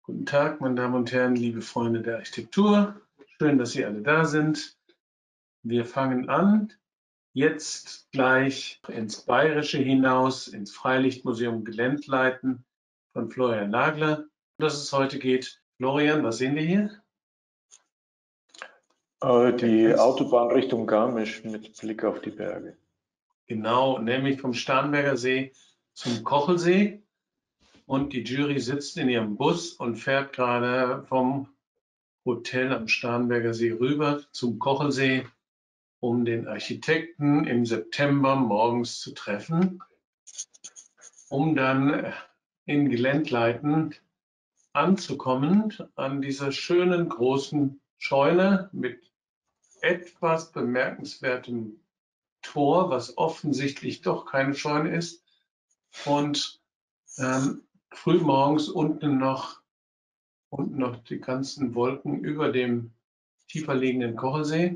Guten Tag, meine Damen und Herren, liebe Freunde der Architektur. Schön, dass Sie alle da sind. Wir fangen an, jetzt gleich ins Bayerische hinaus, ins Freilichtmuseum Geländleiten von Florian Nagler, um das es heute geht. Florian, was sehen wir hier? Die Autobahn Richtung Garmisch mit Blick auf die Berge. Genau, nämlich vom Starnberger See zum Kochelsee. Und die Jury sitzt in ihrem Bus und fährt gerade vom Hotel am Starnberger See rüber zum Kochelsee, um den Architekten im September morgens zu treffen, um dann in Geländleiten anzukommen an dieser schönen großen Scheune mit etwas bemerkenswertem Tor, was offensichtlich doch keine Scheune ist, und frühmorgens unten noch die ganzen Wolken über dem tiefer liegenden Kochelsee.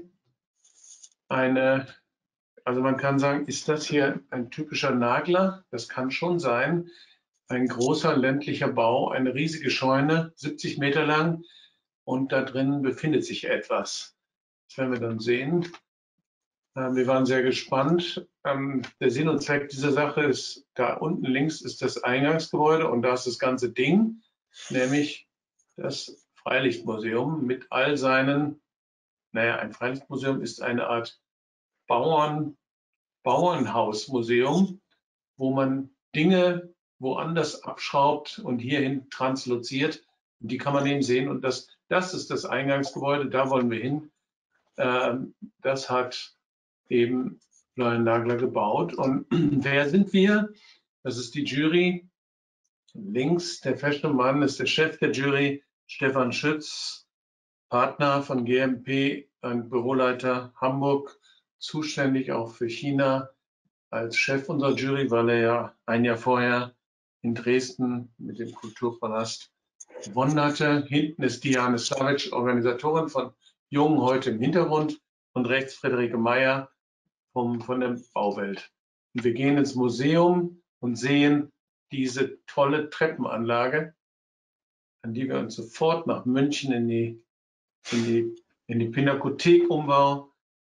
Also man kann sagen, ist das hier ein typischer Nagler? Das kann schon sein. Ein großer ländlicher Bau, eine riesige Scheune, 70 Meter lang, und da drin befindet sich etwas. Das werden wir dann sehen. Wir waren sehr gespannt. Der Sinn und Zweck dieser Sache ist, da unten links ist das Eingangsgebäude und da ist das ganze Ding, nämlich das Freilichtmuseum mit all seinen, ein Freilichtmuseum ist eine Art Bauernhausmuseum, wo man Dinge woanders abschraubt und hierhin transloziert. Und die kann man eben sehen. Und das ist das Eingangsgebäude, da wollen wir hin. Das hat eben Florian Nagler gebaut. Und wer sind wir? Das ist die Jury. Links der feste Mann ist der Chef der Jury, Stefan Schütz, Partner von GMP, ein Büroleiter Hamburg, zuständig auch für China als Chef unserer Jury, weil er ja ein Jahr vorher in Dresden mit dem Kulturpalast gewonnen hatte. Hinten ist Diane Savic, Organisatorin von Jung heute im Hintergrund, und rechts Friederike Meyer von der Bauwelt. Und wir gehen ins Museum und sehen diese tolle Treppenanlage, an die wir uns sofort nach München in die Pinakothek-Umbau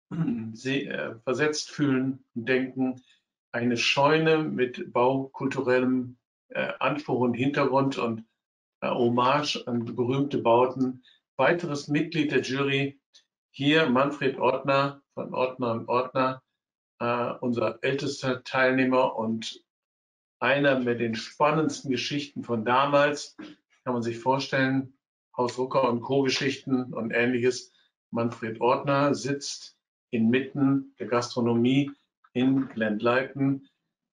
versetzt fühlen und denken, eine Scheune mit baukulturellem Anspruch und Hintergrund und Hommage an berühmte Bauten. Weiteres Mitglied der Jury, hier Manfred Ortner von Ortner und Ortner, unser ältester Teilnehmer und einer mit den spannendsten Geschichten von damals. Kann man sich vorstellen, Haus Rucker und Co-Geschichten und Ähnliches. Manfred Ortner sitzt inmitten der Gastronomie in Geländleiten.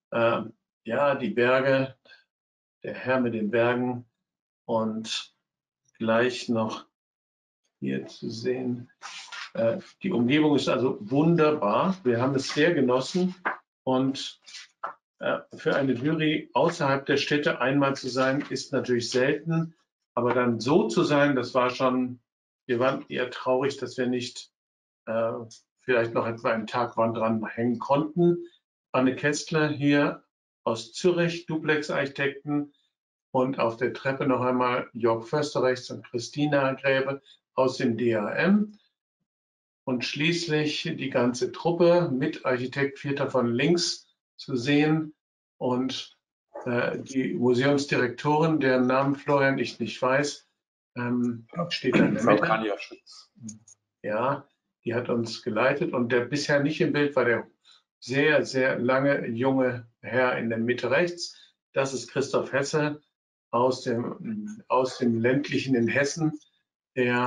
Ja, die Berge, der Herr mit den Bergen, und gleich noch hier zu sehen. Die Umgebung ist also wunderbar. Wir haben es sehr genossen, und für eine Jury außerhalb der Städte einmal zu sein, ist natürlich selten. Aber dann so zu sein, das war schon, wir waren eher traurig, dass wir nicht vielleicht noch etwa einen Tag dran hängen konnten. Anne Kästler hier aus Zürich, Duplex-Architekten, und auf der Treppe noch einmal Jörg Förster rechts und Christina Gräbe aus dem DHM. Und schließlich die ganze Truppe mit Architekt Vierter von links zu sehen und die Museumsdirektorin, deren Namen Florian ich nicht weiß, steht da in der Mitte. Kanja Schütz. Ja, die hat uns geleitet, und der bisher nicht im Bild war der sehr, sehr lange junge Herr in der Mitte rechts. Das ist Christoph Hesse aus dem ländlichen in Hessen, der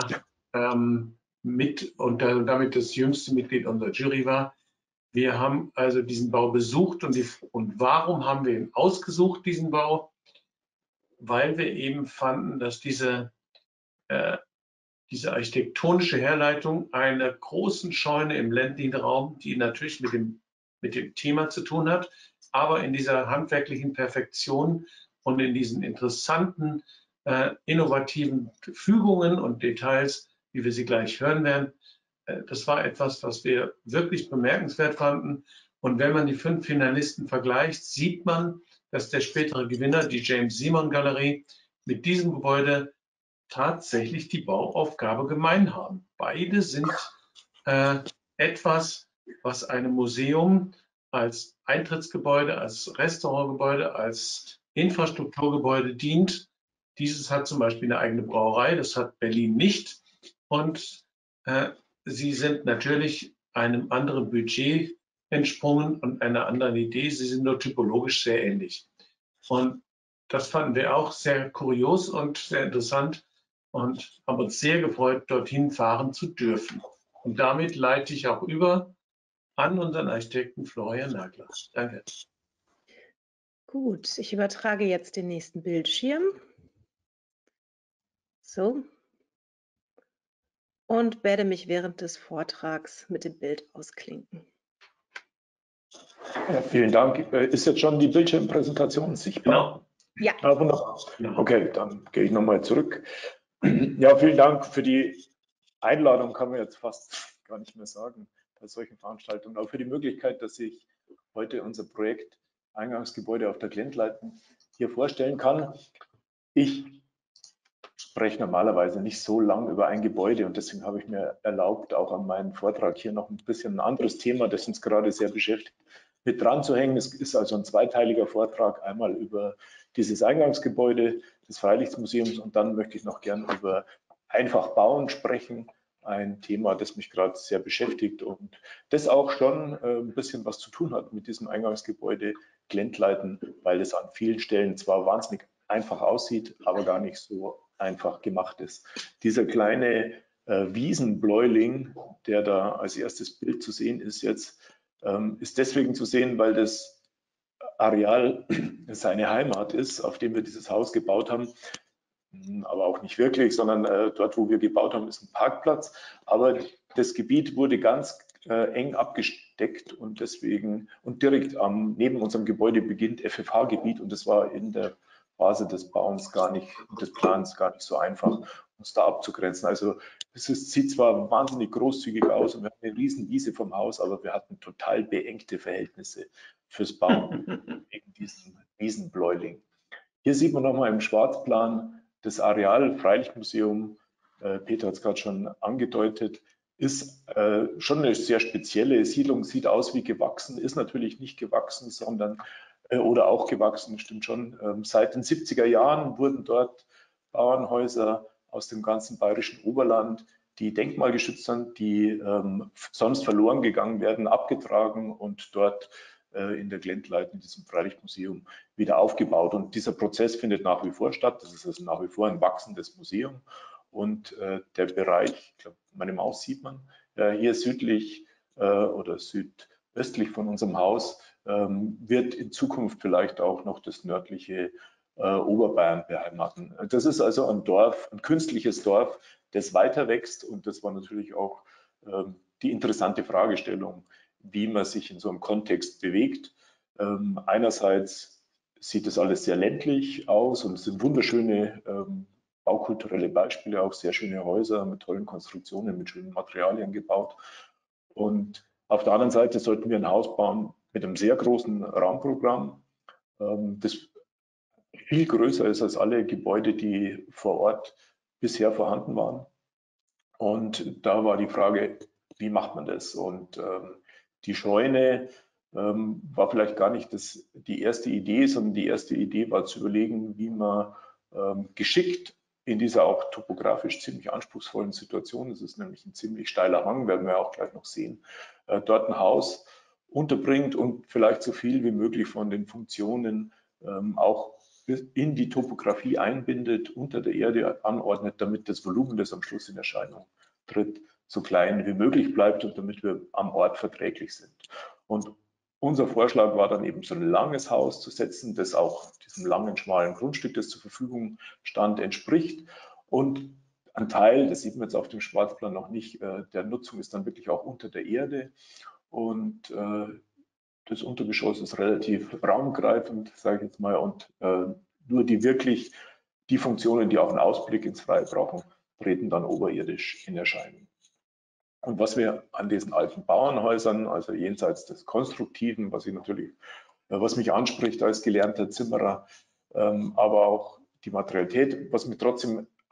mit und damit das jüngste Mitglied unserer Jury war. Wir haben also diesen Bau besucht, und warum haben wir ihn ausgesucht, diesen Bau? Weil wir eben fanden, dass diese architektonische Herleitung einer großen Scheune im ländlichen Raum, die natürlich mit dem Thema zu tun hat, aber in dieser handwerklichen Perfektion und in diesen interessanten, innovativen Fügungen und Details, wie wir sie gleich hören werden, das war etwas, was wir wirklich bemerkenswert fanden. Und wenn man die 5 Finalisten vergleicht, sieht man, dass der spätere Gewinner, die James Simon Galerie, mit diesem Gebäude tatsächlich die Bauaufgabe gemein haben. Beide sind etwas, was einem Museum als Eintrittsgebäude, als Restaurantgebäude, als Infrastrukturgebäude dient. Dieses hat zum Beispiel eine eigene Brauerei, das hat Berlin nicht. Und sie sind natürlich einem anderen Budget entsprungen und einer anderen Idee. Sie sind nur typologisch sehr ähnlich. Und das fanden wir auch sehr kurios und sehr interessant und haben uns sehr gefreut, dorthin fahren zu dürfen. Und damit leite ich auch über an unseren Architekten Florian Nagler. Danke. Gut, ich übertrage jetzt den nächsten Bildschirm. So. Und werde mich während des Vortrags mit dem Bild ausklinken. Ja, vielen Dank. Ist jetzt schon die Bildschirmpräsentation sichtbar? Genau. Ja. Wunderbar. Genau. Okay, dann gehe ich nochmal zurück. Ja, vielen Dank für die Einladung, kann man jetzt fast gar nicht mehr sagen, bei solchen Veranstaltungen, auch für die Möglichkeit, dass ich heute unser Projekt Eingangsgebäude auf der Glendleiten hier vorstellen kann. Ich spreche normalerweise nicht so lang über ein Gebäude und deswegen habe ich mir erlaubt, auch an meinen Vortrag hier noch ein bisschen ein anderes Thema, das uns gerade sehr beschäftigt, mit dran zu hängen. Es ist also ein zweiteiliger Vortrag, einmal über dieses Eingangsgebäude des Freilichtmuseums und dann möchte ich noch gern über einfach bauen sprechen, ein Thema, das mich gerade sehr beschäftigt und das auch schon ein bisschen was zu tun hat mit diesem Eingangsgebäude Glendleiten, weil es an vielen Stellen zwar wahnsinnig einfach aussieht, aber gar nicht so einfach gemacht ist. Dieser kleine Wiesenbläuling, der da als erstes Bild zu sehen ist jetzt, ist deswegen zu sehen, weil das Areal seine Heimat ist, auf dem wir dieses Haus gebaut haben. Aber auch nicht wirklich, sondern dort, wo wir gebaut haben, ist ein Parkplatz. Aber das Gebiet wurde ganz eng abgesteckt und deswegen und direkt neben unserem Gebäude beginnt FFH-Gebiet und das war in der Phase des Bauens des Plans gar nicht so einfach, uns da abzugrenzen. Also sieht zwar wahnsinnig großzügig aus und wir haben eine riesen Wiese vom Haus, aber wir hatten total beengte Verhältnisse fürs Bauen wegen diesem Wiesenbläuling. Hier sieht man nochmal im Schwarzplan das Areal Freilichtmuseum. Peter hat es gerade schon angedeutet, ist schon eine sehr spezielle Siedlung, sieht aus wie gewachsen, ist natürlich nicht gewachsen, sondern oder auch gewachsen, stimmt schon. Seit den 70er Jahren wurden dort Bauernhäuser aus dem ganzen bayerischen Oberland, die denkmalgeschützt sind, die sonst verloren gegangen werden, abgetragen und dort in der Glendleiten, in diesem Freilichtmuseum, wieder aufgebaut. Und dieser Prozess findet nach wie vor statt. Das ist also nach wie vor ein wachsendes Museum. Und der Bereich, ich glaube, meine Maus sieht man, hier südlich oder südöstlich von unserem Haus, wird in Zukunft vielleicht auch noch das nördliche Oberbayern beheimaten. Das ist also ein Dorf, ein künstliches Dorf, das weiter wächst. Und das war natürlich auch die interessante Fragestellung, wie man sich in so einem Kontext bewegt. Einerseits sieht das alles sehr ländlich aus und es sind wunderschöne baukulturelle Beispiele, auch sehr schöne Häuser mit tollen Konstruktionen, mit schönen Materialien gebaut. Und auf der anderen Seite sollten wir ein Haus bauen mit einem sehr großen Raumprogramm, das viel größer ist als alle Gebäude, die vor Ort bisher vorhanden waren. Und da war die Frage, wie macht man das? Und die Scheune war vielleicht gar nicht die erste Idee, sondern die erste Idee war zu überlegen, wie man geschickt in dieser auch topografisch ziemlich anspruchsvollen Situation, das ist nämlich ein ziemlich steiler Hang, werden wir auch gleich noch sehen, dort ein Haus unterbringt und vielleicht so viel wie möglich von den Funktionen auch in die Topografie einbindet, unter der Erde anordnet, damit das Volumen, das am Schluss in Erscheinung tritt, so klein wie möglich bleibt und damit wir am Ort verträglich sind. Und unser Vorschlag war dann eben so ein langes Haus zu setzen, das auch diesem langen, schmalen Grundstück, das zur Verfügung stand, entspricht. Und ein Teil, das sieht man jetzt auf dem Schwarzplan noch nicht, der Nutzung ist dann wirklich auch unter der Erde. Und das Untergeschoss ist relativ raumgreifend, sage ich jetzt mal, und nur die Funktionen, die auch einen Ausblick ins Freie brauchen, treten dann oberirdisch in Erscheinung. Und was wir an diesen alten Bauernhäusern, also jenseits des Konstruktiven, was mich anspricht als gelernter Zimmerer, aber auch die Materialität, was mich trotzdem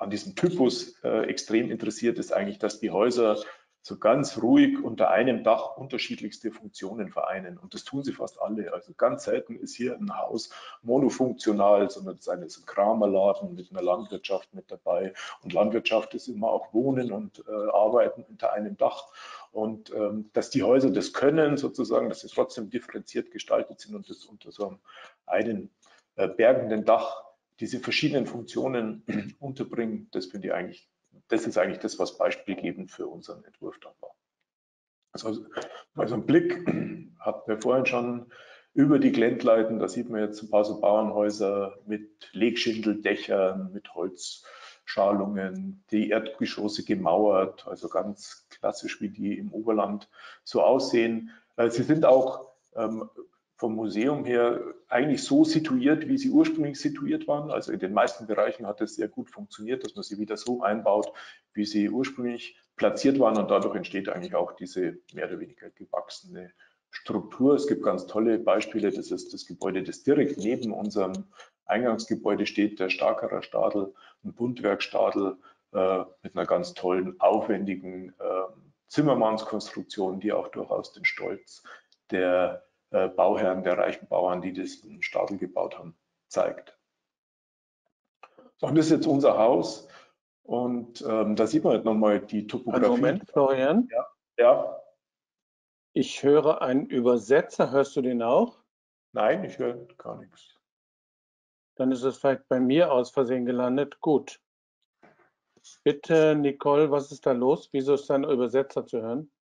an diesem Typus extrem interessiert, ist eigentlich, dass die Häuser so ganz ruhig unter einem Dach unterschiedlichste Funktionen vereinen. Und das tun sie fast alle. Also ganz selten ist hier ein Haus monofunktional, sondern es ist ein Kramerladen mit einer Landwirtschaft mit dabei. Und Landwirtschaft ist immer auch Wohnen und Arbeiten unter einem Dach. Und dass die Häuser das können, sozusagen, dass sie trotzdem differenziert gestaltet sind und das unter so einem bergenden Dach diese verschiedenen Funktionen unterbringen, das finde ich eigentlich, das ist eigentlich das, was beispielgebend für unseren Entwurf dann war. Also mal so einen Blick hatten wir vorhin schon über die Glendleiten, da sieht man jetzt ein paar so Bauernhäuser mit Legschindeldächern, mit Holzschalungen, die Erdgeschosse gemauert, also ganz klassisch, wie die im Oberland so aussehen. Sie sind auch vom Museum her eigentlich so situiert, wie sie ursprünglich situiert waren. Also in den meisten Bereichen hat es sehr gut funktioniert, dass man sie wieder so einbaut, wie sie ursprünglich platziert waren. Und dadurch entsteht eigentlich auch diese mehr oder weniger gewachsene Struktur. Es gibt ganz tolle Beispiele. Das ist das Gebäude, das direkt neben unserem Eingangsgebäude steht, der Starkerer Stadel, ein Buntwerkstadel mit einer ganz tollen, aufwendigen Zimmermannskonstruktion, die auch durchaus den Stolz der Bauherren, der reichen Bauern, die diesen Stadel gebaut haben, zeigt. So, und das ist jetzt unser Haus und da sieht man halt nochmal die Topografie. Einen Moment, Florian. Ja. Ich höre einen Übersetzer. Hörst du den auch? Nein, ich höre gar nichts. Dann ist es vielleicht bei mir aus Versehen gelandet. Gut. Bitte, Nicole, was ist da los? Wieso ist da ein Übersetzer zu hören?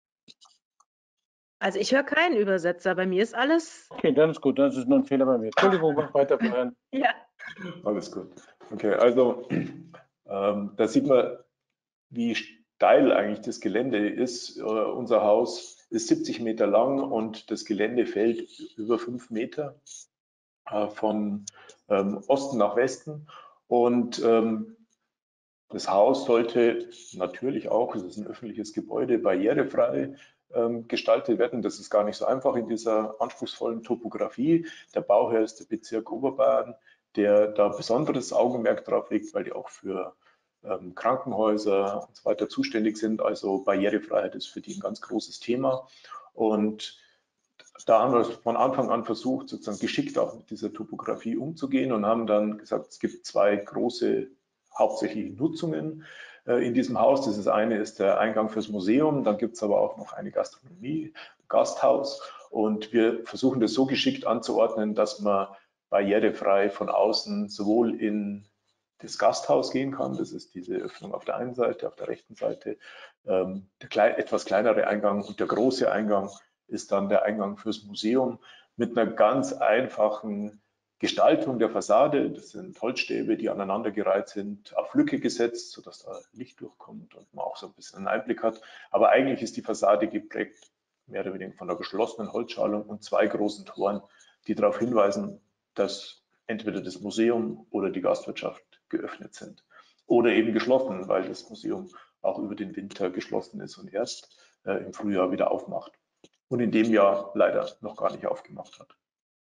Also ich höre keinen Übersetzer, bei mir ist alles. Okay, dann ist gut, dann ist es nur ein Fehler bei mir. Entschuldigung, mach weiter, Florian. Ja. Alles gut. Okay, also da sieht man, wie steil eigentlich das Gelände ist. Unser Haus ist 70 Meter lang und das Gelände fällt über 5 Meter von Osten nach Westen. Und das Haus sollte natürlich auch, es ist ein öffentliches Gebäude, barrierefrei gestaltet werden. Das ist gar nicht so einfach in dieser anspruchsvollen Topografie. Der Bauherr ist der Bezirk Oberbayern, der da besonderes Augenmerk drauf legt, weil die auch für Krankenhäuser und so weiter zuständig sind. Also Barrierefreiheit ist für die ein ganz großes Thema. Und da haben wir von Anfang an versucht, sozusagen geschickt auch mit dieser Topografie umzugehen und haben dann gesagt, es gibt zwei große hauptsächliche Nutzungen in diesem Haus. Das eine ist der Eingang fürs Museum, dann gibt es aber auch noch eine Gastronomie, Gasthaus, und wir versuchen das so geschickt anzuordnen, dass man barrierefrei von außen sowohl in das Gasthaus gehen kann, das ist diese Öffnung auf der einen Seite, auf der rechten Seite, der etwas kleinere Eingang, und der große Eingang ist dann der Eingang fürs Museum mit einer ganz einfachen Gestaltung der Fassade. Das sind Holzstäbe, die aneinandergereiht sind, auf Lücke gesetzt, sodass da Licht durchkommt und man auch so ein bisschen einen Einblick hat. Aber eigentlich ist die Fassade geprägt mehr oder weniger von einer geschlossenen Holzschalung und zwei großen Toren, die darauf hinweisen, dass entweder das Museum oder die Gastwirtschaft geöffnet sind oder eben geschlossen, weil das Museum auch über den Winter geschlossen ist und erst im Frühjahr wieder aufmacht und in dem Jahr leider noch gar nicht aufgemacht hat.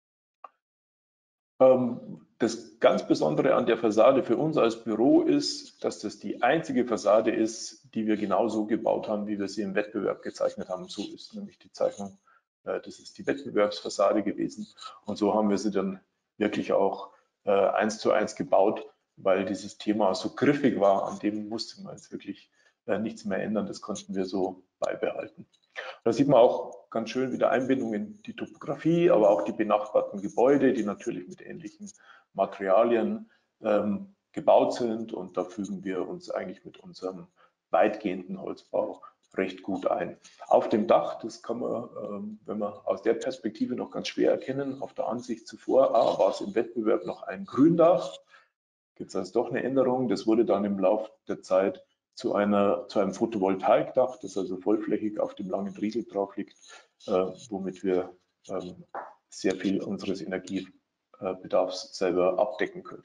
Das ganz Besondere an der Fassade für uns als Büro ist, dass das die einzige Fassade ist, die wir genauso gebaut haben, wie wir sie im Wettbewerb gezeichnet haben. So ist nämlich die Zeichnung, das ist die Wettbewerbsfassade gewesen. Und so haben wir sie dann wirklich auch 1:1 gebaut, weil dieses Thema so griffig war, an dem musste man jetzt wirklich nichts mehr ändern. Das konnten wir so beibehalten. Da sieht man auch ganz schön wieder Einbindung in die Topografie, aber auch die benachbarten Gebäude, die natürlich mit ähnlichen Materialien gebaut sind. Und da fügen wir uns eigentlich mit unserem weitgehenden Holzbau recht gut ein. Auf dem Dach, das kann man, wenn man aus der Perspektive noch ganz schwer erkennen, auf der Ansicht zuvor war es im Wettbewerb noch ein Gründach. Gibt es also doch eine Änderung. Das wurde dann im Laufe der Zeit zu einem Photovoltaikdach, das also vollflächig auf dem langen Riegel drauf liegt, womit wir sehr viel unseres Energiebedarfs selber abdecken können.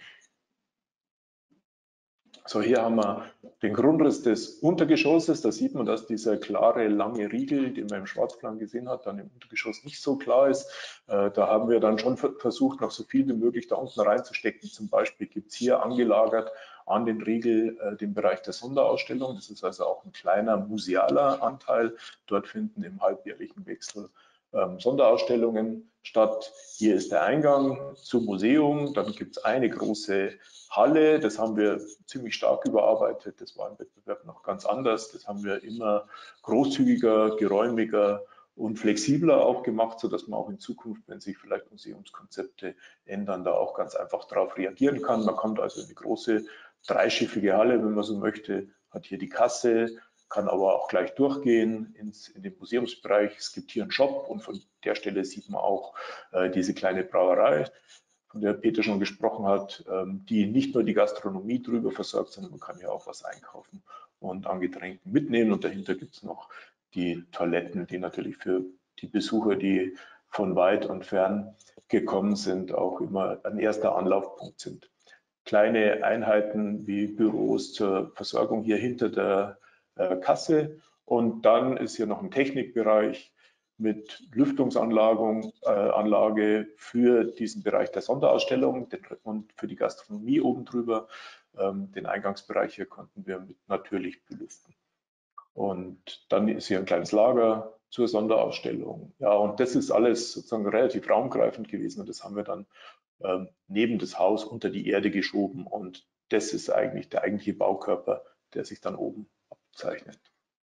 So, hier haben wir den Grundriss des Untergeschosses. Da sieht man, dass dieser klare, lange Riegel, den man im Schwarzplan gesehen hat, dann im Untergeschoss nicht so klar ist. Da haben wir dann schon versucht, noch so viel wie möglich da unten reinzustecken. Zum Beispiel gibt es hier angelagert an den Riegel den Bereich der Sonderausstellung. Das ist also auch ein kleiner musealer Anteil. Dort finden im halbjährlichen Wechsel Sonderausstellungen statt. Hier ist der Eingang zum Museum. Dann gibt es eine große Halle. Das haben wir ziemlich stark überarbeitet. Das war im Wettbewerb noch ganz anders. Das haben wir immer großzügiger, geräumiger und flexibler auch gemacht, sodass man auch in Zukunft, wenn sich vielleicht Museumskonzepte ändern, da auch ganz einfach darauf reagieren kann. Man kommt also in eine große dreischiffige Halle, wenn man so möchte, hat hier die Kasse, kann aber auch gleich durchgehen in den Museumsbereich. Es gibt hier einen Shop und von der Stelle sieht man auch diese kleine Brauerei, von der Peter schon gesprochen hat, die nicht nur die Gastronomie drüber versorgt, sondern man kann hier auch was einkaufen und an Getränken mitnehmen. Und dahinter gibt es noch die Toiletten, die natürlich für die Besucher, die von weit und fern gekommen sind, auch immer ein erster Anlaufpunkt sind. Kleine Einheiten wie Büros zur Versorgung hier hinter der Kasse. Und dann ist hier noch ein Technikbereich mit Lüftungsanlage für diesen Bereich der Sonderausstellung und für die Gastronomie oben drüber. Den Eingangsbereich hier konnten wir mit natürlich belüften. Und dann ist hier ein kleines Lager zur Sonderausstellung. Ja, und das ist alles sozusagen relativ raumgreifend gewesen und das haben wir dann neben das Haus unter die Erde geschoben und das ist eigentlich der eigentliche Baukörper, der sich dann oben abzeichnet.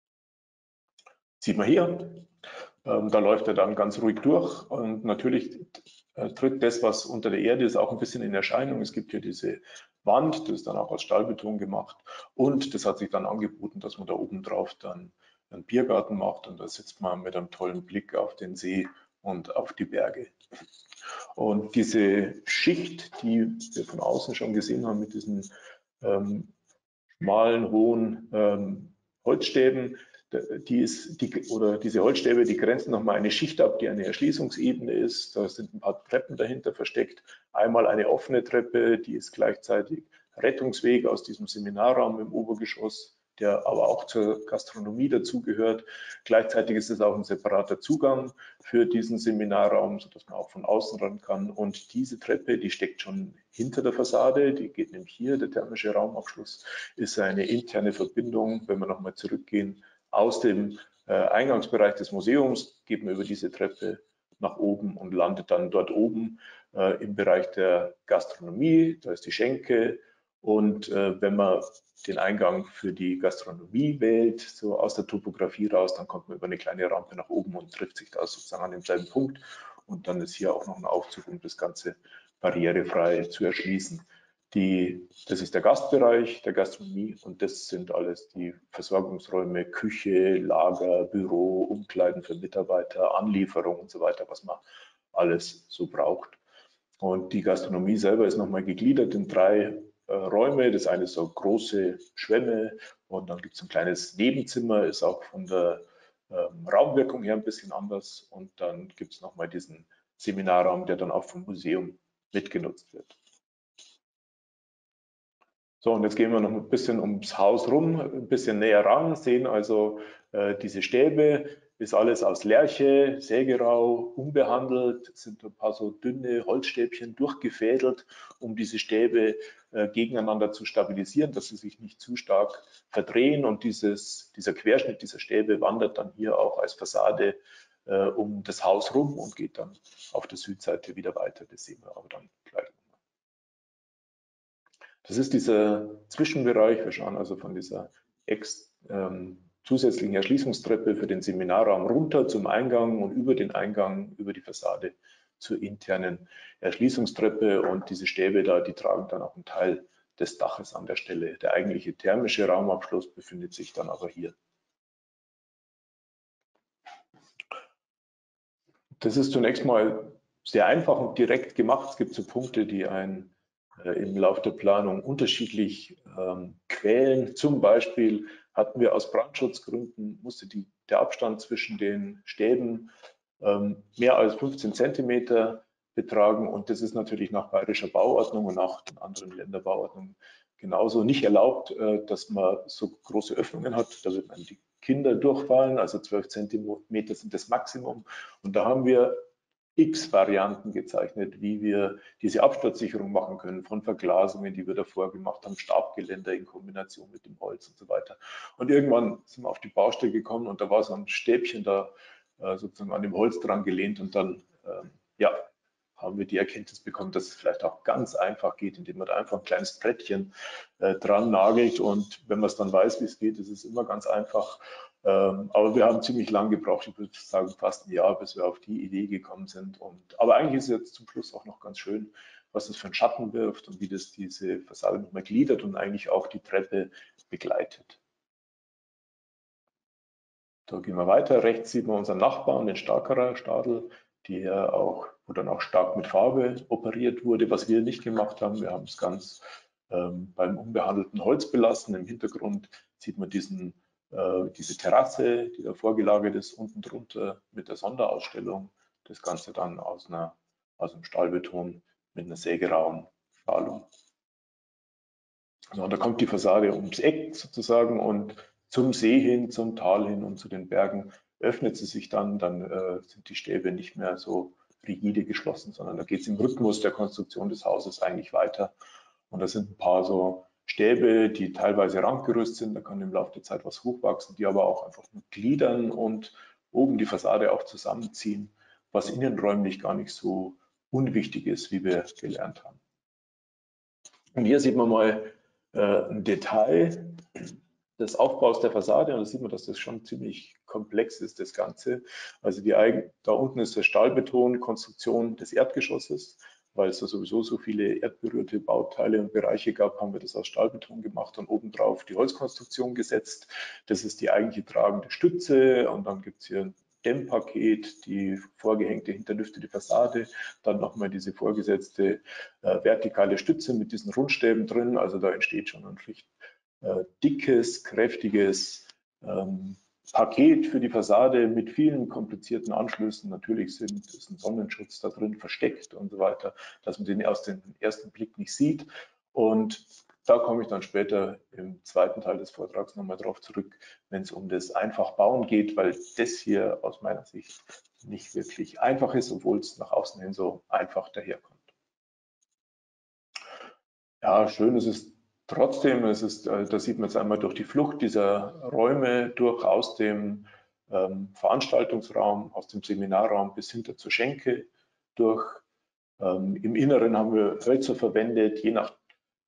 Sieht man hier, da läuft er dann ganz ruhig durch und natürlich tritt das, was unter der Erde ist, auch ein bisschen in Erscheinung. Es gibt hier diese Wand, das ist dann auch aus Stahlbeton gemacht und das hat sich dann angeboten, dass man da oben drauf dann einen Biergarten macht und da sitzt man mit einem tollen Blick auf den See und auf die Berge. Und diese Schicht, die wir von außen schon gesehen haben mit diesen schmalen, hohen Holzstäben, diese Holzstäbe, die grenzen nochmal eine Schicht ab, die eine Erschließungsebene ist. Da sind ein paar Treppen dahinter versteckt. Einmal eine offene Treppe, die ist gleichzeitig Rettungsweg aus diesem Seminarraum im Obergeschoss, der aber auch zur Gastronomie dazugehört. Gleichzeitig ist es auch ein separater Zugang für diesen Seminarraum, sodass man auch von außen ran kann. Und diese Treppe, die steckt schon hinter der Fassade, die geht nämlich hier, der thermische Raumabschluss ist eine interne Verbindung, wenn wir nochmal zurückgehen, aus dem Eingangsbereich des Museums, geht man über diese Treppe nach oben und landet dann dort oben im Bereich der Gastronomie, da ist die Schenke. Und wenn man den Eingang für die Gastronomie wählt, so aus der Topografie raus, dann kommt man über eine kleine Rampe nach oben und trifft sich da sozusagen an demselben Punkt. Und dann ist hier auch noch ein Aufzug, um das Ganze barrierefrei zu erschließen. Das ist der Gastbereich der Gastronomie und das sind alles die Versorgungsräume, Küche, Lager, Büro, Umkleiden für Mitarbeiter, Anlieferung und so weiter, was man alles so braucht. Und die Gastronomie selber ist nochmal gegliedert in 3 Räume. Das eine ist so große Schwemme und dann gibt es ein kleines Nebenzimmer, ist auch von der Raumwirkung her ein bisschen anders. Und dann gibt es nochmal diesen Seminarraum, der dann auch vom Museum mitgenutzt wird. So, und jetzt gehen wir noch ein bisschen ums Haus rum, ein bisschen näher ran, sehen also diese Stäbe, ist alles aus Lärche, sägerau, unbehandelt, sind ein paar so dünne Holzstäbchen durchgefädelt, um diese Stäbe gegeneinander zu stabilisieren, dass sie sich nicht zu stark verdrehen und dieser Querschnitt dieser Stäbe wandert dann hier auch als Fassade um das Haus rum und geht dann auf der Südseite wieder weiter, das sehen wir aber dann gleich. Das ist dieser Zwischenbereich. Wir schauen also von dieser zusätzlichen Erschließungstreppe für den Seminarraum runter zum Eingang und über den Eingang, über die Fassade zur internen Erschließungstreppe. Und diese Stäbe da, die tragen dann auch einen Teil des Daches an der Stelle. Der eigentliche thermische Raumabschluss befindet sich dann aber hier. Das ist zunächst mal sehr einfach und direkt gemacht. Es gibt so Punkte, die im Laufe der Planung unterschiedlich quälen. Zum Beispiel hatten wir aus Brandschutzgründen, musste der Abstand zwischen den Stäben mehr als 15 Zentimeter betragen und das ist natürlich nach bayerischer Bauordnung und nach den anderen Länderbauordnungen genauso nicht erlaubt, dass man so große Öffnungen hat. Da wird man die Kinder durchfallen, also 12 Zentimeter sind das Maximum und da haben wir x Varianten gezeichnet, wie wir diese Absturzsicherung machen können, von Verglasungen, die wir davor gemacht haben, Stabgeländer in Kombination mit dem Holz und so weiter. Und irgendwann sind wir auf die Baustelle gekommen und da war so ein Stäbchen da sozusagen an dem Holz dran gelehnt und dann ja, haben wir die Erkenntnis bekommen, dass es vielleicht auch ganz einfach geht, indem man da einfach ein kleines Brettchen dran nagelt, und wenn man es dann weiß, wie es geht, ist es immer ganz einfach. Aber wir haben ziemlich lang gebraucht, ich würde sagen fast ein Jahr, bis wir auf die Idee gekommen sind. Aber eigentlich ist es jetzt zum Schluss auch noch ganz schön, was das für einen Schatten wirft und wie das diese Fassade nochmal gliedert und eigentlich auch die Treppe begleitet. Da gehen wir weiter. Rechts sieht man unseren Nachbarn, den Starkerer Stadl, wo dann auch stark mit Farbe operiert wurde, was wir nicht gemacht haben. Wir haben es ganz beim unbehandelten Holz belassen. Im Hintergrund sieht man diese Terrasse, die da vorgelagert ist, unten drunter mit der Sonderausstellung. Das Ganze dann aus einem Stahlbeton mit einer Sägerahmschalung. So, und da kommt die Fassade ums Eck sozusagen und zum See hin, zum Tal hin und zu den Bergen öffnet sie sich dann sind die Stäbe nicht mehr so rigide geschlossen, sondern da geht es im Rhythmus der Konstruktion des Hauses eigentlich weiter. Und da sind ein paar so Stäbe, die teilweise randgerüstet sind, da kann im Laufe der Zeit was hochwachsen, die aber auch einfach nur gliedern und oben die Fassade auch zusammenziehen, was innenräumlich gar nicht so unwichtig ist, wie wir gelernt haben. Und hier sieht man mal ein Detail des Aufbaus der Fassade, und da sieht man, dass das schon ziemlich komplex ist, das Ganze. Also da unten ist die Stahlbetonkonstruktion des Erdgeschosses, weil es da sowieso so viele erdberührte Bauteile und Bereiche gab, haben wir das aus Stahlbeton gemacht und obendrauf die Holzkonstruktion gesetzt. Das ist die eigentliche tragende Stütze, und dann gibt es hier ein Dämmpaket, die vorgehängte, hinterlüftete Fassade, dann nochmal diese vorgesetzte vertikale Stütze mit diesen Rundstäben drin. Also da entsteht schon ein recht dickes, kräftiges Paket für die Fassade mit vielen komplizierten Anschlüssen. Natürlich ist ein Sonnenschutz da drin versteckt und so weiter, dass man den aus dem ersten Blick nicht sieht. Und da komme ich dann später im zweiten Teil des Vortrags nochmal drauf zurück, wenn es um das Einfachbauen geht, weil das hier aus meiner Sicht nicht wirklich einfach ist, obwohl es nach außen hin so einfach daherkommt. Ja, schön ist es trotzdem. Da sieht man jetzt einmal durch die Flucht dieser Räume durch aus dem Veranstaltungsraum, aus dem Seminarraum bis hinter zur Schenke durch. Im Inneren haben wir Hölzer verwendet, je nach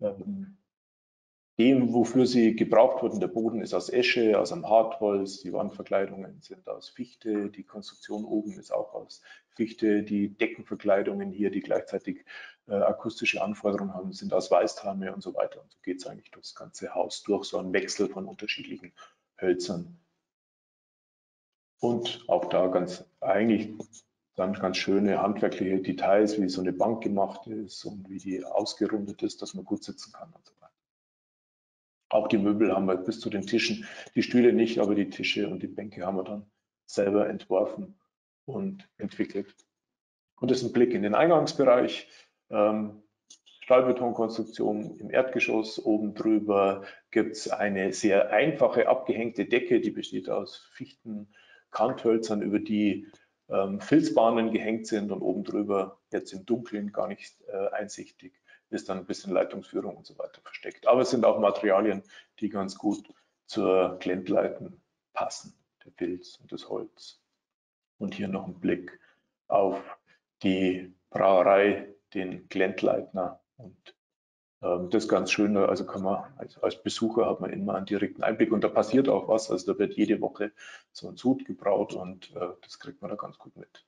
dem, wofür sie gebraucht wurden. Der Boden ist aus Esche, aus einem Hartholz, die Wandverkleidungen sind aus Fichte, die Konstruktion oben ist auch aus Fichte, die Deckenverkleidungen hier, die gleichzeitig akustische Anforderungen haben, sind aus Weißtanne und so weiter. Und so geht es eigentlich durchs ganze Haus durch, so ein Wechsel von unterschiedlichen Hölzern. Und auch da ganz schöne handwerkliche Details, wie so eine Bank gemacht ist und wie die ausgerundet ist, dass man gut sitzen kann und so weiter. Auch die Möbel haben wir bis zu den Tischen, die Stühle nicht, aber die Tische und die Bänke haben wir dann selber entworfen und entwickelt. Und das ist ein Blick in den Eingangsbereich. Stahlbetonkonstruktion im Erdgeschoss. Oben drüber gibt es eine sehr einfache abgehängte Decke, die besteht aus Fichten-Kanthölzern, über die Filzbahnen gehängt sind, und oben drüber, jetzt im Dunkeln gar nicht einsichtig, ist dann ein bisschen Leitungsführung und so weiter versteckt. Aber es sind auch Materialien, die ganz gut zur Glentleiten passen, der Filz und das Holz. Und hier noch ein Blick auf die Brauerei, den Glentleitner. Und das ist ganz schön, also kann man als Besucher hat man immer einen direkten Einblick, und da passiert auch was. Also da wird jede Woche so ein Sud gebraut, und das kriegt man da ganz gut mit.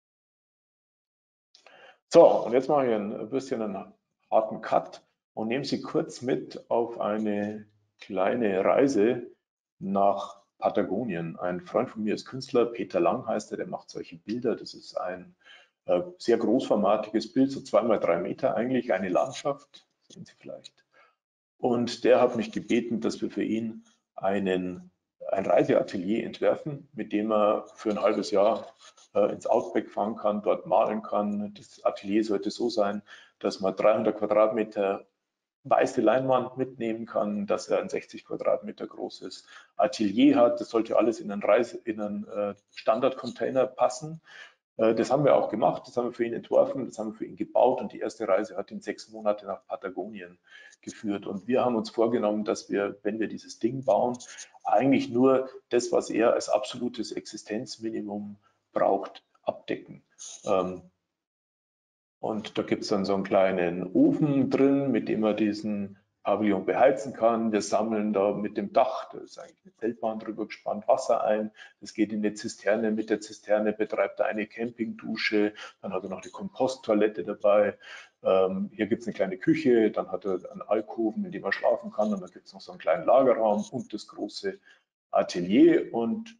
So, und jetzt mache ich ein bisschen einen harten Cut und nehme Sie kurz mit auf eine kleine Reise nach Patagonien. Ein Freund von mir ist Künstler, Peter Lang heißt er, der macht solche Bilder. Das ist ein sehr großformatiges Bild, so 2 mal 3 Meter eigentlich, eine Landschaft, sehen Sie vielleicht. Und der hat mich gebeten, dass wir für ihn ein Reiseatelier entwerfen, mit dem er für ein halbes Jahr ins Outback fahren kann, dort malen kann. Das Atelier sollte so sein, dass man 300 Quadratmeter weiße Leinwand mitnehmen kann, dass er ein 60 Quadratmeter großes Atelier hat. Das sollte alles in einen Standardcontainer passen. Das haben wir auch gemacht, das haben wir für ihn entworfen, das haben wir für ihn gebaut und die erste Reise hat ihn 6 Monate nach Patagonien geführt. Und wir haben uns vorgenommen, dass wir, wenn wir dieses Ding bauen, eigentlich nur das, was er als absolutes Existenzminimum braucht, abdecken. Und da gibt es dann so einen kleinen Ofen drin, mit dem er diesen Pavillon beheizen kann. Wir sammeln da mit dem Dach, da ist eigentlich eine Zeltbahn drüber gespannt, Wasser ein. Das geht in eine Zisterne. Mit der Zisterne betreibt er eine Campingdusche. Dann hat er noch eine Komposttoilette dabei. Hier gibt es eine kleine Küche. Dann hat er einen Alkoven, in dem er schlafen kann. Und dann gibt es noch so einen kleinen Lagerraum und das große Atelier. Und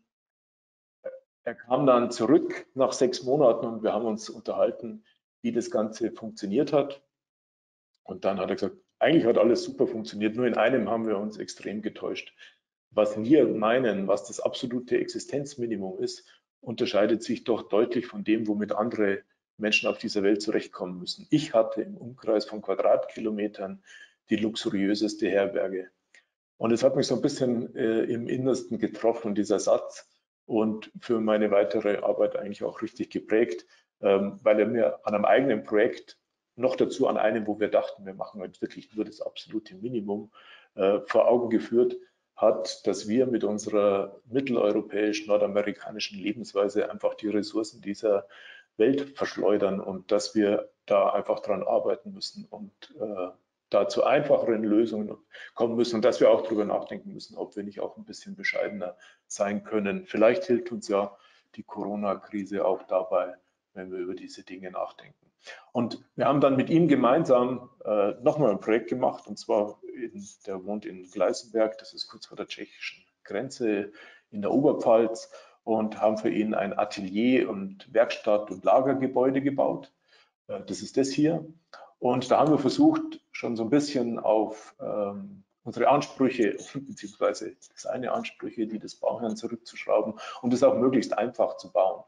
er kam dann zurück nach 6 Monaten und wir haben uns unterhalten, wie das Ganze funktioniert hat. Und dann hat er gesagt, eigentlich hat alles super funktioniert, nur in einem haben wir uns extrem getäuscht. Was wir meinen, was das absolute Existenzminimum ist, unterscheidet sich doch deutlich von dem, womit andere Menschen auf dieser Welt zurechtkommen müssen. Ich hatte im Umkreis von Quadratkilometern die luxuriöseste Herberge. Und es hat mich so ein bisschen im Innersten getroffen, dieser Satz, und für meine weitere Arbeit eigentlich auch richtig geprägt, weil er mir an einem eigenen Projekt, noch dazu an einem, wo wir dachten, wir machen jetzt wirklich nur das absolute Minimum, vor Augen geführt hat, dass wir mit unserer mitteleuropäischen, nordamerikanischen Lebensweise einfach die Ressourcen dieser Welt verschleudern und dass wir da einfach dran arbeiten müssen und da zu einfacheren Lösungen kommen müssen und dass wir auch darüber nachdenken müssen, ob wir nicht auch ein bisschen bescheidener sein können. Vielleicht hilft uns ja die Corona-Krise auch dabei, wenn wir über diese Dinge nachdenken. Und wir haben dann mit ihm gemeinsam nochmal ein Projekt gemacht, und zwar, der wohnt in Gleisenberg, das ist kurz vor der tschechischen Grenze in der Oberpfalz, und haben für ihn ein Atelier und Werkstatt und Lagergebäude gebaut. Das ist das hier. Und da haben wir versucht, schon so ein bisschen auf unsere Ansprüche, beziehungsweise seine Ansprüche, die des Bauherrn, zurückzuschrauben und es auch möglichst einfach zu bauen.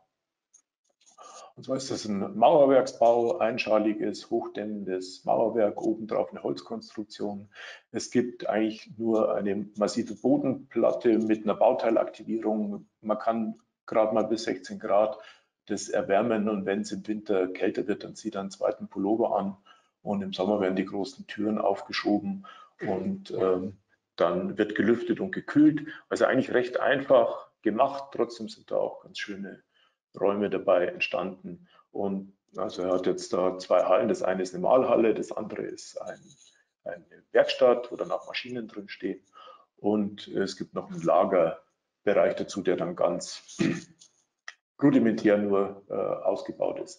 Und zwar ist das ein Mauerwerksbau, einschaliges, hochdämmendes Mauerwerk, obendrauf eine Holzkonstruktion. Es gibt eigentlich nur eine massive Bodenplatte mit einer Bauteilaktivierung. Man kann gerade mal bis 16 Grad das erwärmen, und wenn es im Winter kälter wird, dann zieht er einen zweiten Pullover an und im Sommer werden die großen Türen aufgeschoben und dann wird gelüftet und gekühlt. Also eigentlich recht einfach gemacht, trotzdem sind da auch ganz schöne Räume dabei entstanden. Und also er hat jetzt da 2 Hallen. Das eine ist eine Mahlhalle, das andere ist eine Werkstatt, wo dann auch Maschinen drin stehen. Und es gibt noch einen Lagerbereich dazu, der dann ganz rudimentär nur ausgebaut ist.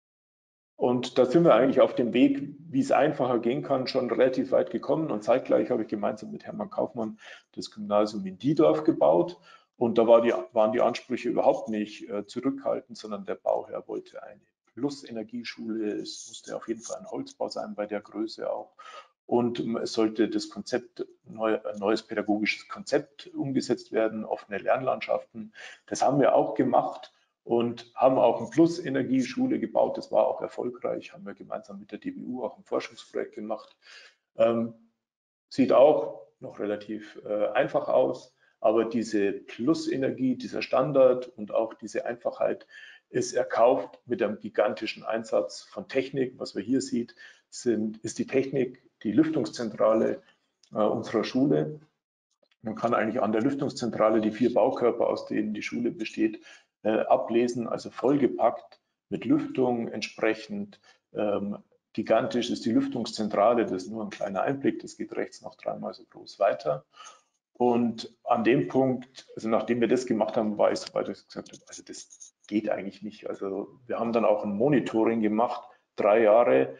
Und da sind wir eigentlich auf dem Weg, wie es einfacher gehen kann, schon relativ weit gekommen. Und zeitgleich habe ich gemeinsam mit Hermann Kaufmann das Gymnasium in Diedorf gebaut. Und da waren die Ansprüche überhaupt nicht zurückhaltend, sondern der Bauherr wollte eine Plus-Energieschule. Es musste auf jeden Fall ein Holzbau sein, bei der Größe auch. Und es sollte das Konzept, ein neues pädagogisches Konzept umgesetzt werden, offene Lernlandschaften. Das haben wir auch gemacht und haben auch eine Plus-Energieschule gebaut. Das war auch erfolgreich, haben wir gemeinsam mit der DBU auch ein Forschungsprojekt gemacht. Sieht auch noch relativ einfach aus, aber diese Plus-Energie, dieser Standard und auch diese Einfachheit ist erkauft mit einem gigantischen Einsatz von Technik. Was wir hier sieht, ist die Technik, die Lüftungszentrale unserer Schule. Man kann eigentlich an der Lüftungszentrale die 4 Baukörper, aus denen die Schule besteht, ablesen, also vollgepackt mit Lüftung entsprechend. Gigantisch ist die Lüftungszentrale, das ist nur ein kleiner Einblick, das geht rechts noch 3-mal so groß weiter. Und an dem Punkt, also nachdem wir das gemacht haben, war ich so weit, dass ich gesagt habe, also das geht eigentlich nicht. Also wir haben dann auch ein Monitoring gemacht, 3 Jahre.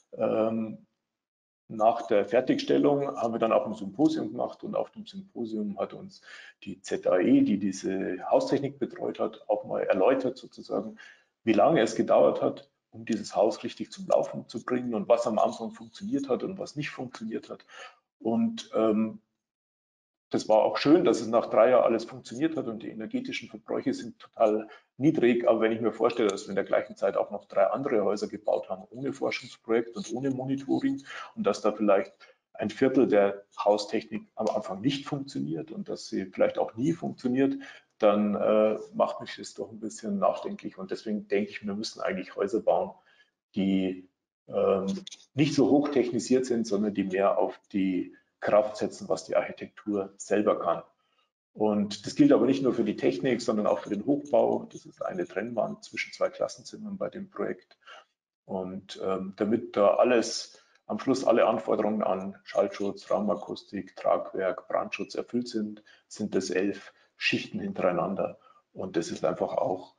Nach der Fertigstellung haben wir dann auch ein Symposium gemacht, und auf dem Symposium hat uns die ZAE, die diese Haustechnik betreut hat, auch mal erläutert sozusagen, wie lange es gedauert hat, um dieses Haus richtig zum Laufen zu bringen und was am Anfang funktioniert hat und was nicht funktioniert hat. Und das war auch schön, dass es nach 3 Jahren alles funktioniert hat und die energetischen Verbräuche sind total niedrig. Aber wenn ich mir vorstelle, dass wir in der gleichen Zeit auch noch 3 andere Häuser gebaut haben, ohne Forschungsprojekt und ohne Monitoring, und dass da vielleicht ein Viertel der Haustechnik am Anfang nicht funktioniert und dass sie vielleicht auch nie funktioniert, dann macht mich das doch ein bisschen nachdenklich. Und deswegen denke ich, wir müssen eigentlich Häuser bauen, die nicht so hoch technisiert sind, sondern die mehr auf die Kraft setzen, was die Architektur selber kann. Und das gilt aber nicht nur für die Technik, sondern auch für den Hochbau. Das ist eine Trennwand zwischen 2 Klassenzimmern bei dem Projekt. Und damit da am Schluss alle Anforderungen an Schallschutz, Raumakustik, Tragwerk, Brandschutz erfüllt sind, sind das 11 Schichten hintereinander. Und das ist einfach auch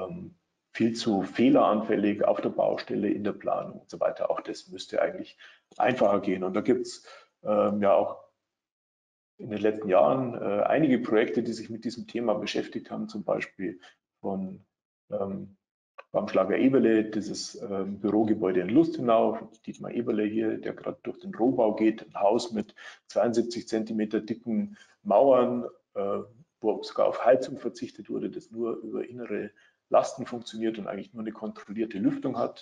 viel zu fehleranfällig auf der Baustelle, in der Planung und so weiter. Auch das müsste eigentlich einfacher gehen. Und da gibt es ja auch in den letzten Jahren einige Projekte, die sich mit diesem Thema beschäftigt haben, zum Beispiel von Baumschlager Eberle, dieses Bürogebäude in Lustenau, Dietmar Eberle hier, der gerade durch den Rohbau geht, ein Haus mit 72 Zentimeter dicken Mauern, wo sogar auf Heizung verzichtet wurde, das nur über innere Lasten funktioniert und eigentlich nur eine kontrollierte Lüftung hat.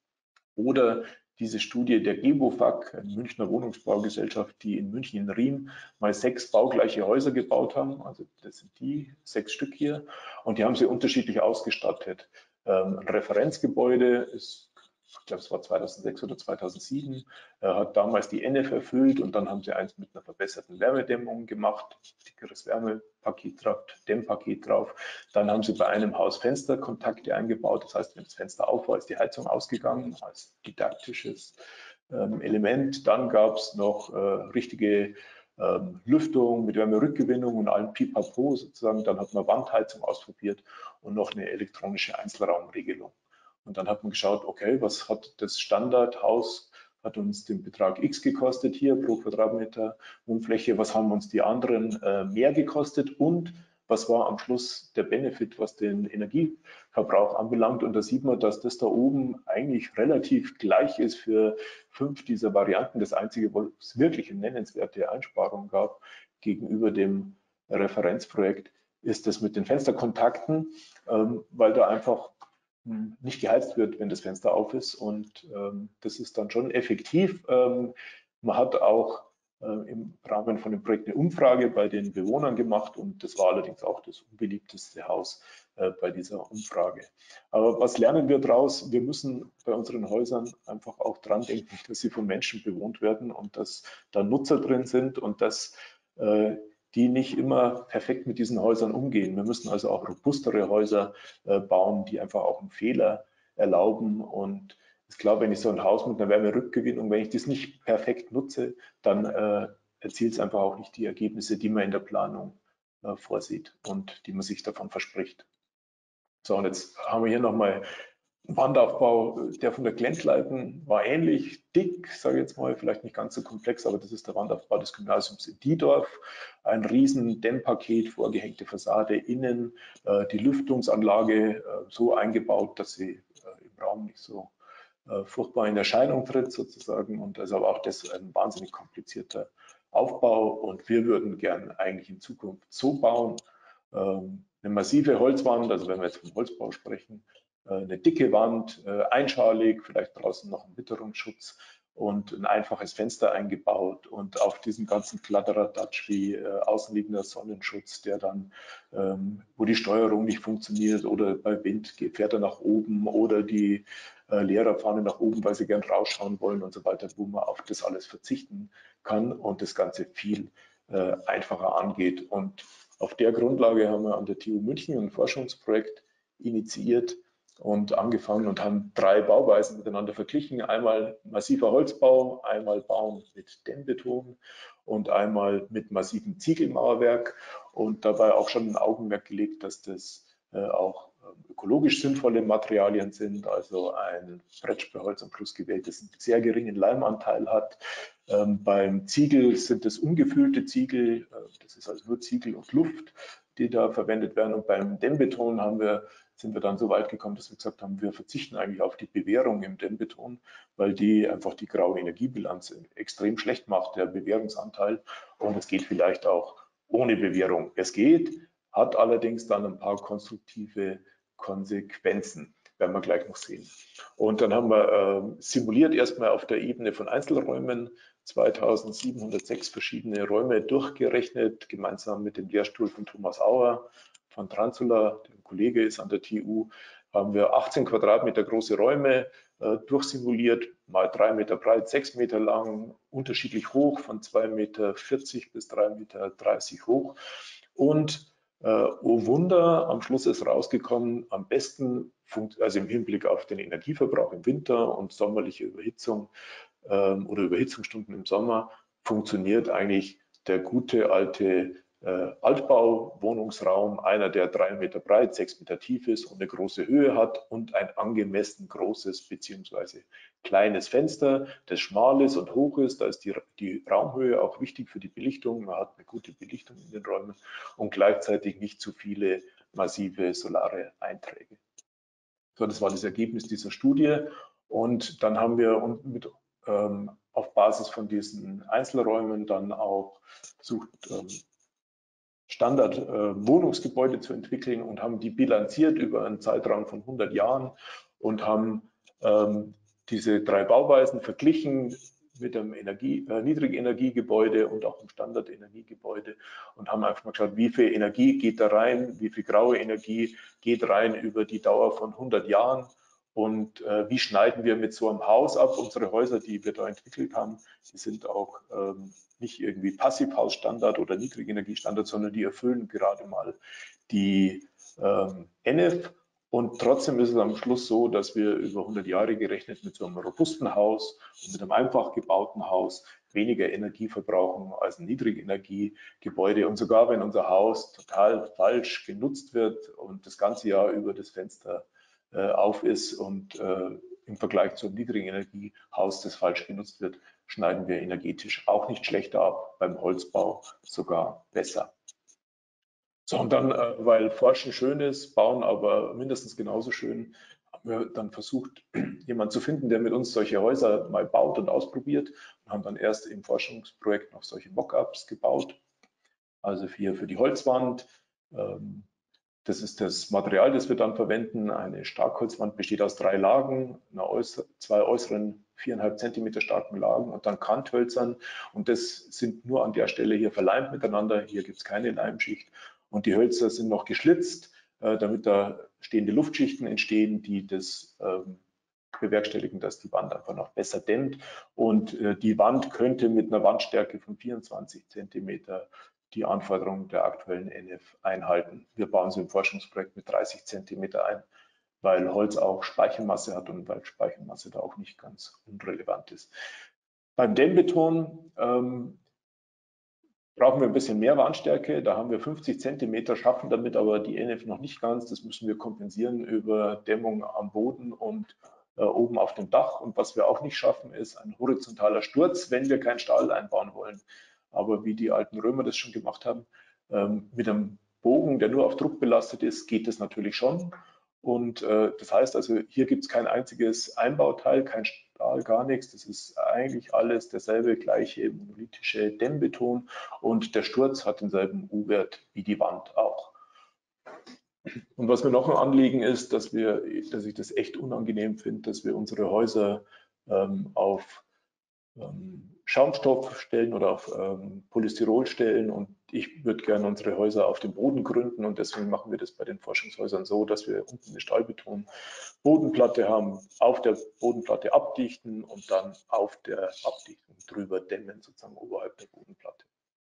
Oder diese Studie der GEBOFAG, eine Münchner Wohnungsbaugesellschaft, die in München in Riem mal 6 baugleiche Häuser gebaut haben. Also das sind die 6 Stück hier. Und die haben sie unterschiedlich ausgestattet. Ein Referenzgebäude ist, ich glaube, es war 2006 oder 2007, hat damals die NF erfüllt und dann haben sie eins mit einer verbesserten Wärmedämmung gemacht, dickeres Wärmepaket drauf, Dämmpaket drauf. Dann haben sie bei einem Haus Fensterkontakte eingebaut. Das heißt, wenn das Fenster auf war, ist die Heizung ausgegangen als didaktisches Element. Dann gab es noch richtige Lüftung mit Wärmerückgewinnung und allem Pipapo sozusagen. Dann hat man Wandheizung ausprobiert und noch eine elektronische Einzelraumregelung. Und dann hat man geschaut, okay, was hat das Standardhaus, hat uns den Betrag X gekostet hier pro Quadratmeter Wohnfläche, was haben uns die anderen mehr gekostet und was war am Schluss der Benefit, was den Energieverbrauch anbelangt. Und da sieht man, dass das da oben eigentlich relativ gleich ist für 5 dieser Varianten. Das Einzige, wo es wirklich eine nennenswerte Einsparung gab gegenüber dem Referenzprojekt, ist das mit den Fensterkontakten, weil da einfach nicht geheizt wird, wenn das Fenster auf ist. Und das ist dann schon effektiv. Man hat auch im Rahmen von dem Projekt eine Umfrage bei den Bewohnern gemacht und das war allerdings auch das unbeliebteste Haus bei dieser Umfrage. Aber was lernen wir daraus? Wir müssen bei unseren Häusern einfach auch dran denken, dass sie von Menschen bewohnt werden und dass da Nutzer drin sind und dass die nicht immer perfekt mit diesen Häusern umgehen. Wir müssen also auch robustere Häuser bauen, die einfach auch einen Fehler erlauben. Und ich glaube, wenn ich so ein Haus mit einer Wärmerückgewinnung, wenn ich das nicht perfekt nutze, dann erzielt es einfach auch nicht die Ergebnisse, die man in der Planung vorsieht und die man sich davon verspricht. So, und jetzt haben wir hier nochmal Wandaufbau, der von der Glentleiten war ähnlich dick, sage ich jetzt mal, vielleicht nicht ganz so komplex, aber das ist der Wandaufbau des Gymnasiums in Diedorf. Ein riesen Dämmpaket, vorgehängte Fassade innen, die Lüftungsanlage so eingebaut, dass sie im Raum nicht so furchtbar in Erscheinung tritt sozusagen. Und also aber auch das ein wahnsinnig komplizierter Aufbau. Und wir würden gern eigentlich in Zukunft so bauen, eine massive Holzwand, also wenn wir jetzt vom Holzbau sprechen, eine dicke Wand, einschalig, vielleicht draußen noch ein Witterungsschutz und ein einfaches Fenster eingebaut und auf diesem ganzen Kladderadatsch wie außenliegender Sonnenschutz, der dann, wo die Steuerung nicht funktioniert oder bei Wind fährt er nach oben oder die Lehrer fahren nach oben, weil sie gern rausschauen wollen und so weiter, wo man auf das alles verzichten kann und das Ganze viel einfacher angeht. Und auf der Grundlage haben wir an der TU München ein Forschungsprojekt initiiert und angefangen und haben 3 Bauweisen miteinander verglichen. Einmal massiver Holzbau, einmal Bauen mit Dämmbeton und einmal mit massivem Ziegelmauerwerk und dabei auch schon ein Augenmerk gelegt, dass das auch ökologisch sinnvolle Materialien sind, also ein Brettsperrholz am Schluss gewählt, das einen sehr geringen Leimanteil hat. Beim Ziegel sind es ungefüllte Ziegel, das ist also nur Ziegel und Luft, die da verwendet werden. Und beim Dämmbeton sind wir dann so weit gekommen, dass wir gesagt haben, wir verzichten eigentlich auf die Bewehrung im Dämmbeton, weil die einfach die graue Energiebilanz extrem schlecht macht, der Bewehrungsanteil. Und es geht vielleicht auch ohne Bewehrung. Es geht, hat allerdings dann ein paar konstruktive Konsequenzen, werden wir gleich noch sehen. Und dann haben wir simuliert erstmal auf der Ebene von Einzelräumen 2706 verschiedene Räume durchgerechnet, gemeinsam mit dem Lehrstuhl von Thomas Auer von Transula, der Kollege ist an der TU, haben wir 18 Quadratmeter große Räume durchsimuliert, mal 3 Meter breit, 6 Meter lang, unterschiedlich hoch, von 2,40 Meter bis 3,30 Meter hoch. Und oh Wunder, am Schluss ist rausgekommen, am besten, also im Hinblick auf den Energieverbrauch im Winter und sommerliche Überhitzung oder Überhitzungsstunden im Sommer, funktioniert eigentlich der gute alte Altbau-Wohnungsraum, einer, der 3 Meter breit, 6 Meter tief ist und eine große Höhe hat und ein angemessen großes bzw. kleines Fenster, das schmal ist und hoch ist. Da ist die Raumhöhe auch wichtig für die Belichtung. Man hat eine gute Belichtung in den Räumen und gleichzeitig nicht zu viele massive solare Einträge. So, das war das Ergebnis dieser Studie. Und dann haben wir auf Basis von diesen Einzelräumen dann auch versucht, Standard-Wohnungsgebäude zu entwickeln und haben die bilanziert über einen Zeitraum von 100 Jahren und haben diese 3 Bauweisen verglichen mit einem Niedrigenergiegebäude und auch einem Standardenergiegebäude und haben einfach mal geschaut, wie viel Energie geht da rein, wie viel graue Energie geht rein über die Dauer von 100 Jahren und wie schneiden wir mit so einem Haus ab. Unsere Häuser, die wir da entwickelt haben, die sind auch nicht irgendwie Passivhausstandard oder Niedrigenergiestandard, sondern die erfüllen gerade mal die NF. Und trotzdem ist es am Schluss so, dass wir über 100 Jahre gerechnet mit so einem robusten Haus und mit einem einfach gebauten Haus weniger Energie verbrauchen als ein Niedrigenergiegebäude. Und sogar wenn unser Haus total falsch genutzt wird und das ganze Jahr über das Fenster auf ist und im Vergleich zum Niedrigenergiehaus, das falsch genutzt wird, schneiden wir energetisch auch nicht schlechter ab, beim Holzbau sogar besser. So, und dann, weil Forschen schön ist, Bauen aber mindestens genauso schön, haben wir dann versucht, jemanden zu finden, der mit uns solche Häuser mal baut und ausprobiert und haben dann erst im Forschungsprojekt noch solche Mockups gebaut, also hier für die Holzwand. Das ist das Material, das wir dann verwenden. Eine Starkholzwand besteht aus 3 Lagen, 2 äußeren 4,5 Zentimeter starken Lagen und dann Kanthölzern. Und das sind nur an der Stelle hier verleimt miteinander. Hier gibt es keine Leimschicht. Und die Hölzer sind noch geschlitzt, damit da stehende Luftschichten entstehen, die das bewerkstelligen, dass die Wand einfach noch besser dämmt. Und die Wand könnte mit einer Wandstärke von 24 Zentimeter die Anforderungen der aktuellen NF einhalten. Wir bauen sie im Forschungsprojekt mit 30 Zentimeter ein, weil Holz auch Speichermasse hat und weil Speichermasse da auch nicht ganz unrelevant ist. Beim Dämmbeton brauchen wir ein bisschen mehr Wandstärke. Da haben wir 50 Zentimeter, schaffen damit aber die NF noch nicht ganz. Das müssen wir kompensieren über Dämmung am Boden und oben auf dem Dach. Und was wir auch nicht schaffen, ist ein horizontaler Sturz, wenn wir kein Stahl einbauen wollen. Aber wie die alten Römer das schon gemacht haben, mit einem Bogen, der nur auf Druck belastet ist, geht das natürlich schon. Und das heißt also, hier gibt es kein einziges Einbauteil, kein Stahl, gar nichts. Das ist eigentlich alles derselbe gleiche monolithische Dämmbeton und der Sturz hat denselben U-Wert wie die Wand auch. Und was mir noch ein Anliegen ist, dass ich das echt unangenehm finde, dass wir unsere Häuser auf Schaumstoff stellen oder auf Polystyrol stellen und ich würde gerne unsere Häuser auf dem Boden gründen und deswegen machen wir das bei den Forschungshäusern so, dass wir unten eine Stahlbeton-Bodenplatte haben, auf der Bodenplatte abdichten und dann auf der Abdichtung drüber dämmen, sozusagen oberhalb der Bodenplatte.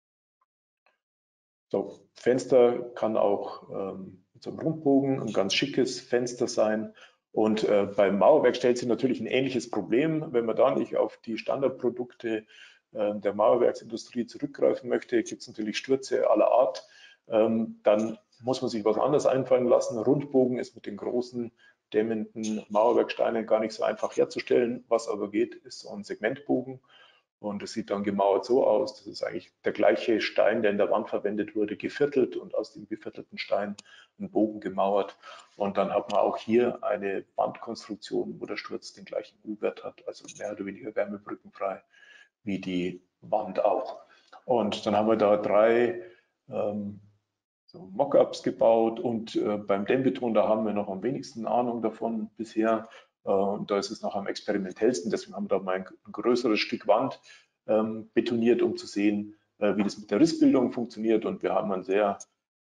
So, Fenster kann auch mit so einem Rundbogen ein ganz schickes Fenster sein. Und beim Mauerwerk stellt sich natürlich ein ähnliches Problem. Wenn man da nicht auf die Standardprodukte der Mauerwerksindustrie zurückgreifen möchte, gibt es natürlich Stürze aller Art. Dann muss man sich was anderes einfallen lassen. Rundbogen ist mit den großen dämmenden Mauerwerksteinen gar nicht so einfach herzustellen. Was aber geht, ist so ein Segmentbogen. Und es sieht dann gemauert so aus, das ist eigentlich der gleiche Stein, der in der Wand verwendet wurde, geviertelt und aus dem geviertelten Stein einen Bogen gemauert. Und dann hat man auch hier eine Wandkonstruktion, wo der Sturz den gleichen U-Wert hat, also mehr oder weniger wärmebrückenfrei wie die Wand auch. Und dann haben wir da 3 so Mockups gebaut und beim Dämmbeton, da haben wir noch am wenigsten Ahnung davon bisher. Und da ist es noch am experimentellsten, deswegen haben wir da mal ein größeres Stück Wand betoniert, um zu sehen, wie das mit der Rissbildung funktioniert. Und wir haben ein sehr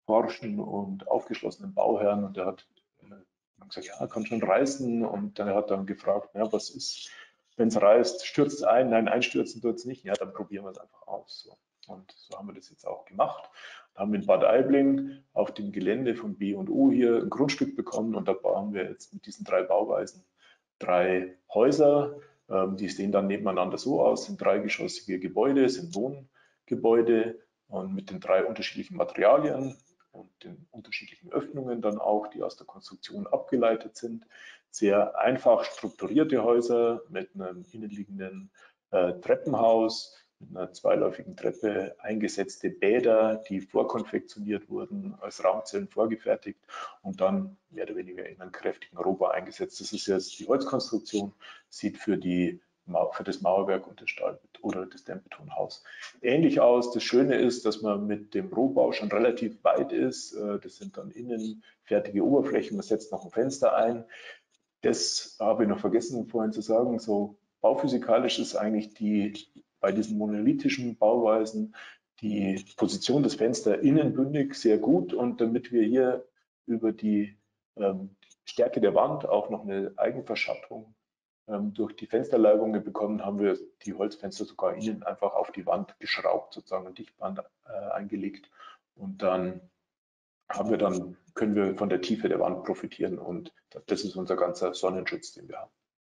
forschen und aufgeschlossenen Bauherrn, und der hat gesagt, ja, kann schon reißen, und er hat dann gefragt, ja, was ist, wenn es reißt, stürzt es ein? Nein, einstürzen tut es nicht. Ja, dann probieren wir es einfach aus. So. Und so haben wir das jetzt auch gemacht. Wir haben in Bad Aibling auf dem Gelände von B&U hier ein Grundstück bekommen, und da bauen wir jetzt mit diesen 3 Bauweisen 3 Häuser. Die sehen dann nebeneinander so aus, sind 3-geschossige Gebäude, sind Wohngebäude, und mit den 3 unterschiedlichen Materialien und den unterschiedlichen Öffnungen dann auch, die aus der Konstruktion abgeleitet sind. Sehr einfach strukturierte Häuser mit einem innenliegenden Treppenhaus, mit einer zweiläufigen Treppe, eingesetzte Bäder, die vorkonfektioniert wurden, als Raumzellen vorgefertigt und dann mehr oder weniger in einen kräftigen Rohbau eingesetzt. Das ist jetzt die Holzkonstruktion, sieht für das Mauerwerk und das oder das Dämmbetonhaus ähnlich aus. Das Schöne ist, dass man mit dem Rohbau schon relativ weit ist. Das sind dann innen fertige Oberflächen. Man setzt noch ein Fenster ein. Das habe ich noch vergessen vorhin zu sagen. So bauphysikalisch ist eigentlich bei diesen monolithischen Bauweisen die Position des Fensters innenbündig sehr gut. Und damit wir hier über die Stärke der Wand auch noch eine Eigenverschattung durch die Fensterleibungen bekommen, haben wir die Holzfenster sogar innen einfach auf die Wand geschraubt, sozusagen ein Dichtband eingelegt, und dann können wir von der Tiefe der Wand profitieren, und das ist unser ganzer Sonnenschutz, den wir haben.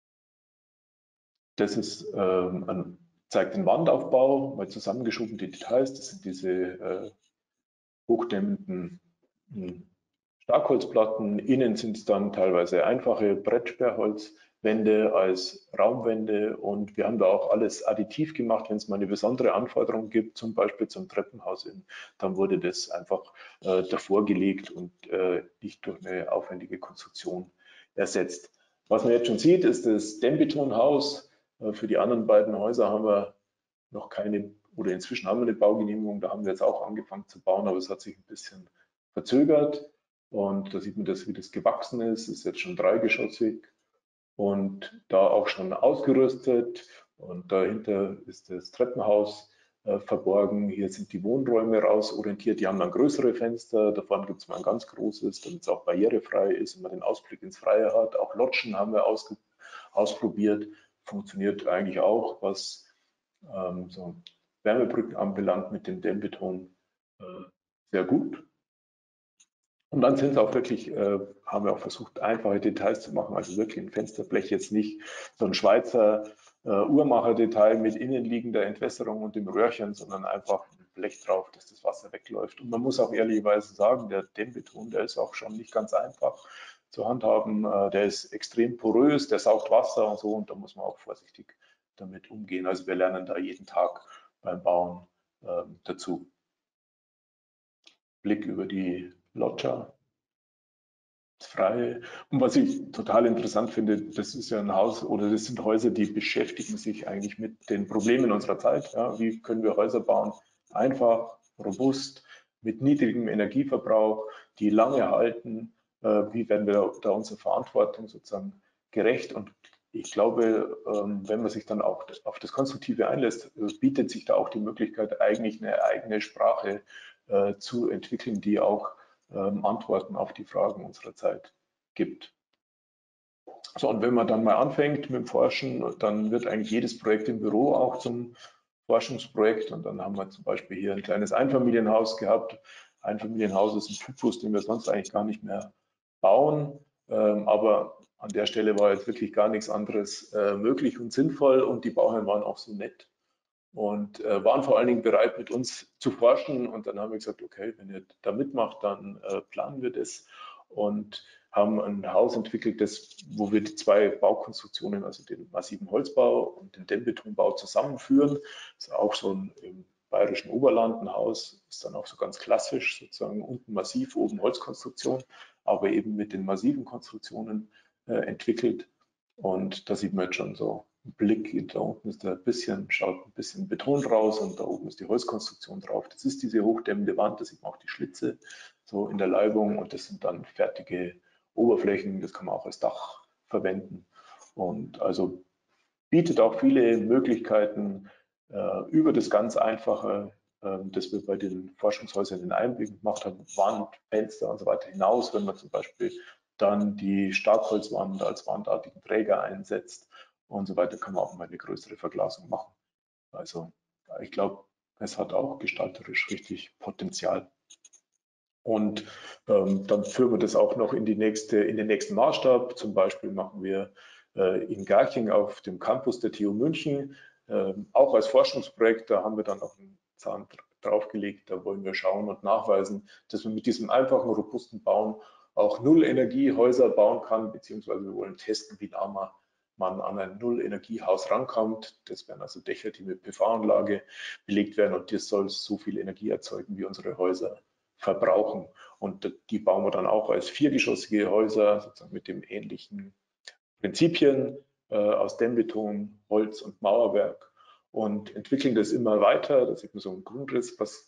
Das ist zeigt den Wandaufbau, mal zusammengeschoben die Details. Das sind diese hochdämmenden Starkholzplatten. Innen sind es dann teilweise einfache Brettsperrholzwände als Raumwände, und wir haben da auch alles additiv gemacht. Wenn es mal eine besondere Anforderung gibt, zum Beispiel zum Treppenhaus, dann wurde das einfach davor gelegt und nicht durch eine aufwendige Konstruktion ersetzt. Was man jetzt schon sieht, ist das Dämmbetonhaus. Für die anderen beiden Häuser haben wir noch keine, oder inzwischen haben wir eine Baugenehmigung, da haben wir jetzt auch angefangen zu bauen, aber es hat sich ein bisschen verzögert. Und da sieht man das, wie das gewachsen ist. Ist jetzt schon 3-geschossig und da auch schon ausgerüstet. Und dahinter ist das Treppenhaus verborgen. Hier sind die Wohnräume rausorientiert. Die haben dann größere Fenster. Da vorne gibt es mal ein ganz großes, damit es auch barrierefrei ist und man den Ausblick ins Freie hat. Auch Lodgen haben wir ausprobiert. Funktioniert eigentlich auch, was so Wärmebrücken anbelangt, mit dem Dämmbeton sehr gut. Und dann sind es auch wirklich, haben wir auch versucht, einfache Details zu machen, also wirklich ein Fensterblech, jetzt nicht so ein Schweizer Uhrmacher-Detail mit innenliegender Entwässerung und dem Röhrchen, sondern einfach ein Blech drauf, dass das Wasser wegläuft. Und man muss auch ehrlicherweise sagen, der Dämmbeton, der ist auch schon nicht ganz einfach zu handhaben. Der ist extrem porös, der saugt Wasser und so, und da muss man auch vorsichtig damit umgehen. Also wir lernen da jeden Tag beim Bauen dazu. Blick über die Loggia, das Freie. Und was ich total interessant finde, das ist ja ein Haus, oder das sind Häuser, die beschäftigen sich eigentlich mit den Problemen unserer Zeit. Ja, wie können wir Häuser bauen? Einfach, robust, mit niedrigem Energieverbrauch, die lange halten. Wie werden wir da unserer Verantwortung sozusagen gerecht? Und ich glaube, wenn man sich dann auch auf das Konstruktive einlässt, bietet sich da auch die Möglichkeit, eigentlich eine eigene Sprache zu entwickeln, die auch Antworten auf die Fragen unserer Zeit gibt. So, und wenn man dann mal anfängt mit dem Forschen, dann wird eigentlich jedes Projekt im Büro auch zum Forschungsprojekt. Und dann haben wir zum Beispiel hier ein kleines Einfamilienhaus gehabt. Einfamilienhaus ist ein Typus, den wir sonst eigentlich gar nicht mehr bauen. Aber an der Stelle war jetzt wirklich gar nichts anderes möglich und sinnvoll. Und die Bauherren waren auch so nett und waren vor allen Dingen bereit, mit uns zu forschen. Und dann haben wir gesagt, okay, wenn ihr da mitmacht, dann planen wir das, und haben ein Haus entwickelt, wo wir die 2 Baukonstruktionen, also den massiven Holzbau und den Dämmbetonbau, zusammenführen. Das ist auch so ein im bayerischen Oberland ein Haus, ist dann auch so ganz klassisch, sozusagen unten massiv, oben Holzkonstruktion, aber eben mit den massiven Konstruktionen entwickelt. Und da sieht man jetzt schon so einen Blick, da unten ist schaut ein bisschen Beton raus, und da oben ist die Holzkonstruktion drauf. Das ist diese hochdämmende Wand, da sieht man auch die Schlitze so in der Leibung, und das sind dann fertige Oberflächen, das kann man auch als Dach verwenden. Und also bietet auch viele Möglichkeiten, über das ganz Einfache das wir bei den Forschungshäusern den Einblick gemacht haben, Wand, Fenster und so weiter hinaus, wenn man zum Beispiel dann die Starkholzwand als wandartigen Träger einsetzt und so weiter, kann man auch mal eine größere Verglasung machen. Also ich glaube, es hat auch gestalterisch richtig Potenzial. Und dann führen wir das auch noch in den nächsten Maßstab. Zum Beispiel machen wir in Garching auf dem Campus der TU München, auch als Forschungsprojekt, da haben wir dann noch einen Zahn draufgelegt. Da wollen wir schauen und nachweisen, dass man mit diesem einfachen, robusten Bauen auch Null-Energie-Häuser bauen kann, beziehungsweise wir wollen testen, wie nah man an ein Null-Energie-Haus rankommt. Das wären also Dächer, die mit PV-Anlage belegt werden, und das soll so viel Energie erzeugen, wie unsere Häuser verbrauchen. Und die bauen wir dann auch als viergeschossige Häuser, sozusagen mit dem ähnlichen Prinzipien aus Dämmbeton, Holz und Mauerwerk, und entwickeln das immer weiter. Da sieht man so einen Grundriss, was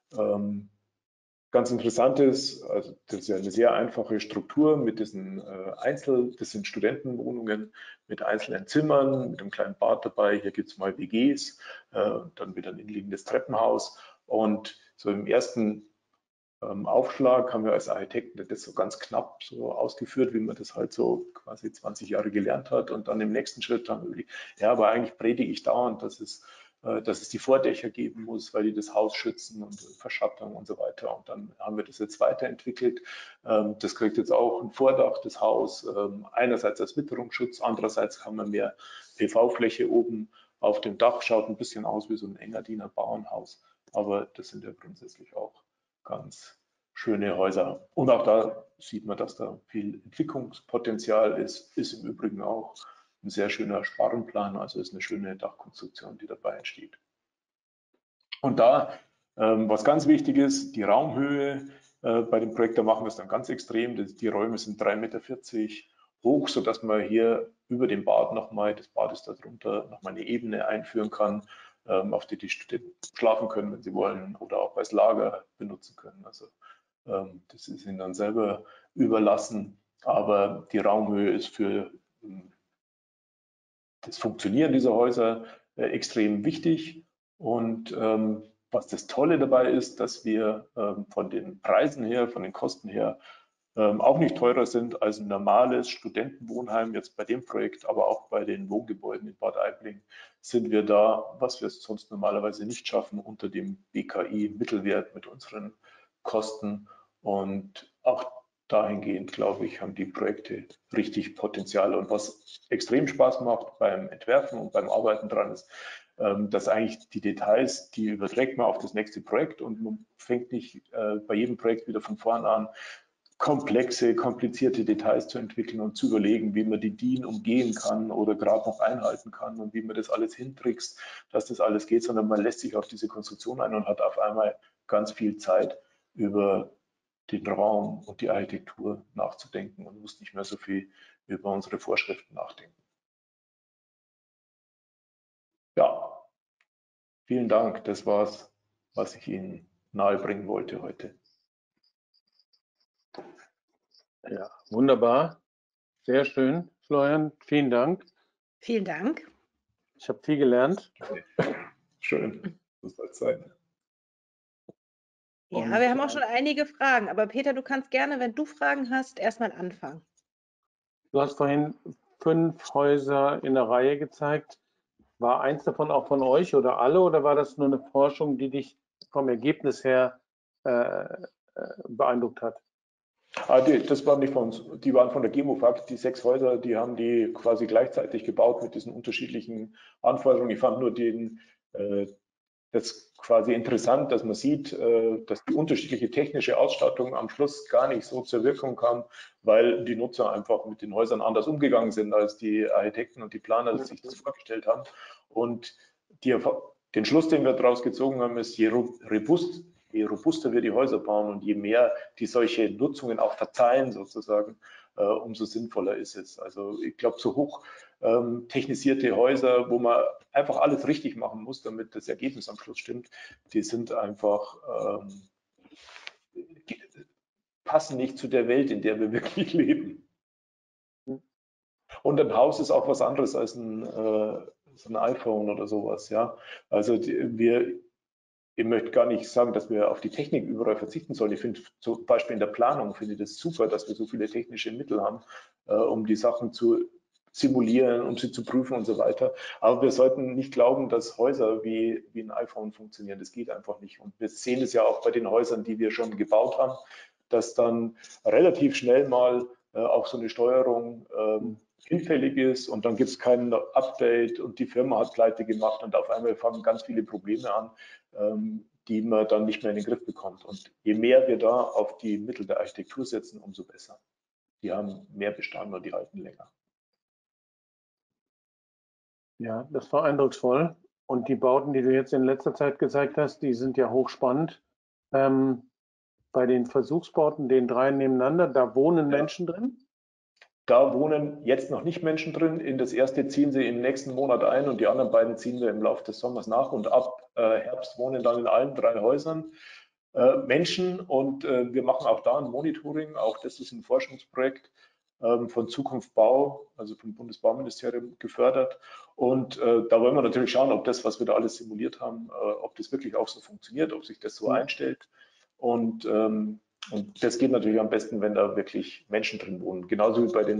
ganz interessant ist. Also das ist ja eine sehr einfache Struktur mit diesen das sind Studentenwohnungen mit einzelnen Zimmern, mit einem kleinen Bad dabei. Hier gibt es mal WGs, dann wieder ein innenliegendes Treppenhaus. Und so im ersten Aufschlag haben wir als Architekten das so ganz knapp so ausgeführt, wie man das halt so quasi 20 Jahre gelernt hat. Und dann im nächsten Schritt haben wir überlegt, ja, aber eigentlich predige ich dauernd, dass es die Vordächer geben muss, weil die das Haus schützen und Verschattung und so weiter. Und dann haben wir das jetzt weiterentwickelt. Das kriegt jetzt auch ein Vordach, das Haus, einerseits als Witterungsschutz, andererseits haben wir mehr PV-Fläche oben auf dem Dach, schaut ein bisschen aus wie so ein Engadiner Bauernhaus. Aber das sind ja grundsätzlich auch ganz schöne Häuser. Und auch da sieht man, dass da viel Entwicklungspotenzial ist. Ist im Übrigen auch ein sehr schöner Sparrenplan, also ist eine schöne Dachkonstruktion, die dabei entsteht. Und da, was ganz wichtig ist, die Raumhöhe bei dem Projekt, da machen wir es dann ganz extrem. Die Räume sind 3,40 Meter hoch, sodass man hier über dem Bad nochmal, das Bad ist darunter, nochmal eine Ebene einführen kann, auf die die Studenten schlafen können, wenn sie wollen, oder auch als Lager benutzen können. Also das ist ihnen dann selber überlassen. Aber die Raumhöhe ist für das Funktionieren dieser Häuser extrem wichtig. Und was das Tolle dabei ist, dass wir von den Preisen her, von den Kosten her, auch nicht teurer sind als ein normales Studentenwohnheim. Jetzt bei dem Projekt, aber auch bei den Wohngebäuden in Bad Aibling sind wir da, was wir sonst normalerweise nicht schaffen, unter dem BKI-Mittelwert mit unseren Kosten. Und auch dahingehend, glaube ich, haben die Projekte richtig Potenzial. Und was extrem Spaß macht beim Entwerfen und beim Arbeiten dran ist, dass eigentlich die Details, die überträgt man auf das nächste Projekt, und man fängt nicht bei jedem Projekt wieder von vorn an, komplexe, komplizierte Details zu entwickeln und zu überlegen, wie man die DIN umgehen kann oder gerade noch einhalten kann und wie man das alles hintrickst, dass das alles geht, sondern man lässt sich auf diese Konstruktion ein und hat auf einmal ganz viel Zeit, über den Raum und die Architektur nachzudenken und muss nicht mehr so viel über unsere Vorschriften nachdenken. Ja, vielen Dank. Das war's, was ich Ihnen nahebringen wollte heute. Ja, wunderbar. Sehr schön, Florian. Vielen Dank. Vielen Dank. Ich habe viel gelernt. Schön, das soll es sein. Ja, Und, wir haben auch schon einige Fragen, aber Peter, du kannst gerne, wenn du Fragen hast, erstmal anfangen. Du hast vorhin 5 Häuser in der Reihe gezeigt. War eins davon auch von euch oder alle, oder war das nur eine Forschung, die dich vom Ergebnis her beeindruckt hat? Das waren nicht von uns, die waren von der Gemofag. Die 6 Häuser, die haben die quasi gleichzeitig gebaut mit diesen unterschiedlichen Anforderungen. Ich fand nur das quasi interessant, dass man sieht, dass die unterschiedliche technische Ausstattung am Schluss gar nicht so zur Wirkung kam, weil die Nutzer einfach mit den Häusern anders umgegangen sind, als die Architekten und die Planer sich das vorgestellt haben. Und den Schluss, den wir daraus gezogen haben, ist, je robuster wir die Häuser bauen und je mehr die solche Nutzungen auch verzeihen sozusagen, umso sinnvoller ist es. Also ich glaube, so hoch technisierte Häuser, wo man einfach alles richtig machen muss, damit das Ergebnis am Schluss stimmt, die sind einfach, passen nicht zu der Welt, in der wir wirklich leben. Und ein Haus ist auch was anderes als so ein iPhone oder sowas. Ja? Also wir ich möchte gar nicht sagen, dass wir auf die Technik überall verzichten sollen. Ich finde zum Beispiel in der Planung, finde ich das super, dass wir so viele technische Mittel haben, um die Sachen zu simulieren, um sie zu prüfen und so weiter. Aber wir sollten nicht glauben, dass Häuser wie ein iPhone funktionieren. Das geht einfach nicht. Und wir sehen es ja auch bei den Häusern, die wir schon gebaut haben, dass dann relativ schnell mal auch so eine Steuerung hinfällig ist und dann gibt es kein Update und die Firma hat pleite gemacht und auf einmal fangen ganz viele Probleme an, die man dann nicht mehr in den Griff bekommt. Und je mehr wir da auf die Mittel der Architektur setzen, umso besser. Die haben mehr Bestand und die halten länger. Ja, das war eindrucksvoll. Und die Bauten, die du jetzt in letzter Zeit gezeigt hast, die sind ja hochspannend. Bei den Versuchsbauten, den drei nebeneinander, da wohnen Menschen drin? Da wohnen jetzt noch nicht Menschen drin. In das erste ziehen sie im nächsten Monat ein und die anderen beiden ziehen wir im Laufe des Sommers nach. Und ab Herbst wohnen dann in allen drei Häusern Menschen. Und wir machen auch da ein Monitoring. Auch das ist ein Forschungsprojekt von Zukunft Bau, also vom Bundesbauministerium gefördert. Und da wollen wir natürlich schauen, ob das, was wir da alles simuliert haben, ob das wirklich auch so funktioniert, ob sich das so einstellt. Und das geht natürlich am besten, wenn da wirklich Menschen drin wohnen. Genauso wie bei den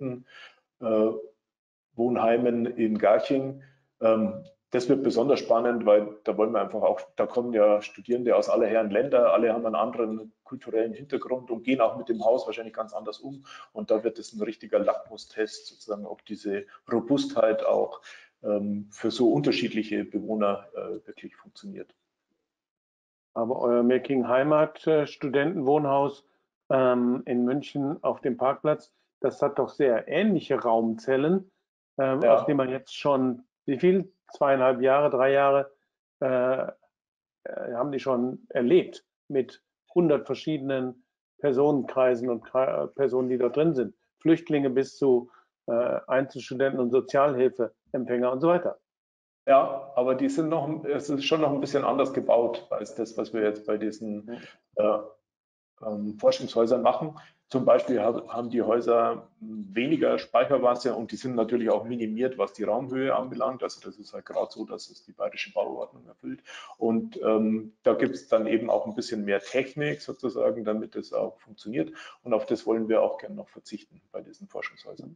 Studentenwohnheimen in Garching. Das wird besonders spannend, weil da wollen wir einfach auch, da kommen ja Studierende aus aller Herren Länder, alle haben einen anderen kulturellen Hintergrund und gehen auch mit dem Haus wahrscheinlich ganz anders um. Und da wird es ein richtiger Lackmustest, sozusagen, ob diese Robustheit auch für so unterschiedliche Bewohner wirklich funktioniert. Aber euer Making Heimat Studentenwohnhaus in München auf dem Parkplatz, das hat doch sehr ähnliche Raumzellen, aus denen man jetzt schon, wie viel? 2,5 Jahre, 3 Jahre haben die schon erlebt mit 100 verschiedenen Personenkreisen und Personen, die dort drin sind. Flüchtlinge bis zu Einzelstudenten und Sozialhilfeempfänger und so weiter. Ja, aber die sind noch, es ist schon noch ein bisschen anders gebaut als das, was wir jetzt bei diesen Forschungshäusern machen. Zum Beispiel haben die Häuser weniger Speichermasse und die sind natürlich auch minimiert, was die Raumhöhe anbelangt. Also das ist halt gerade so, dass es die bayerische Bauordnung erfüllt. Und da gibt es dann eben auch ein bisschen mehr Technik sozusagen, damit es auch funktioniert. Und auf das wollen wir auch gerne noch verzichten bei diesen Forschungshäusern.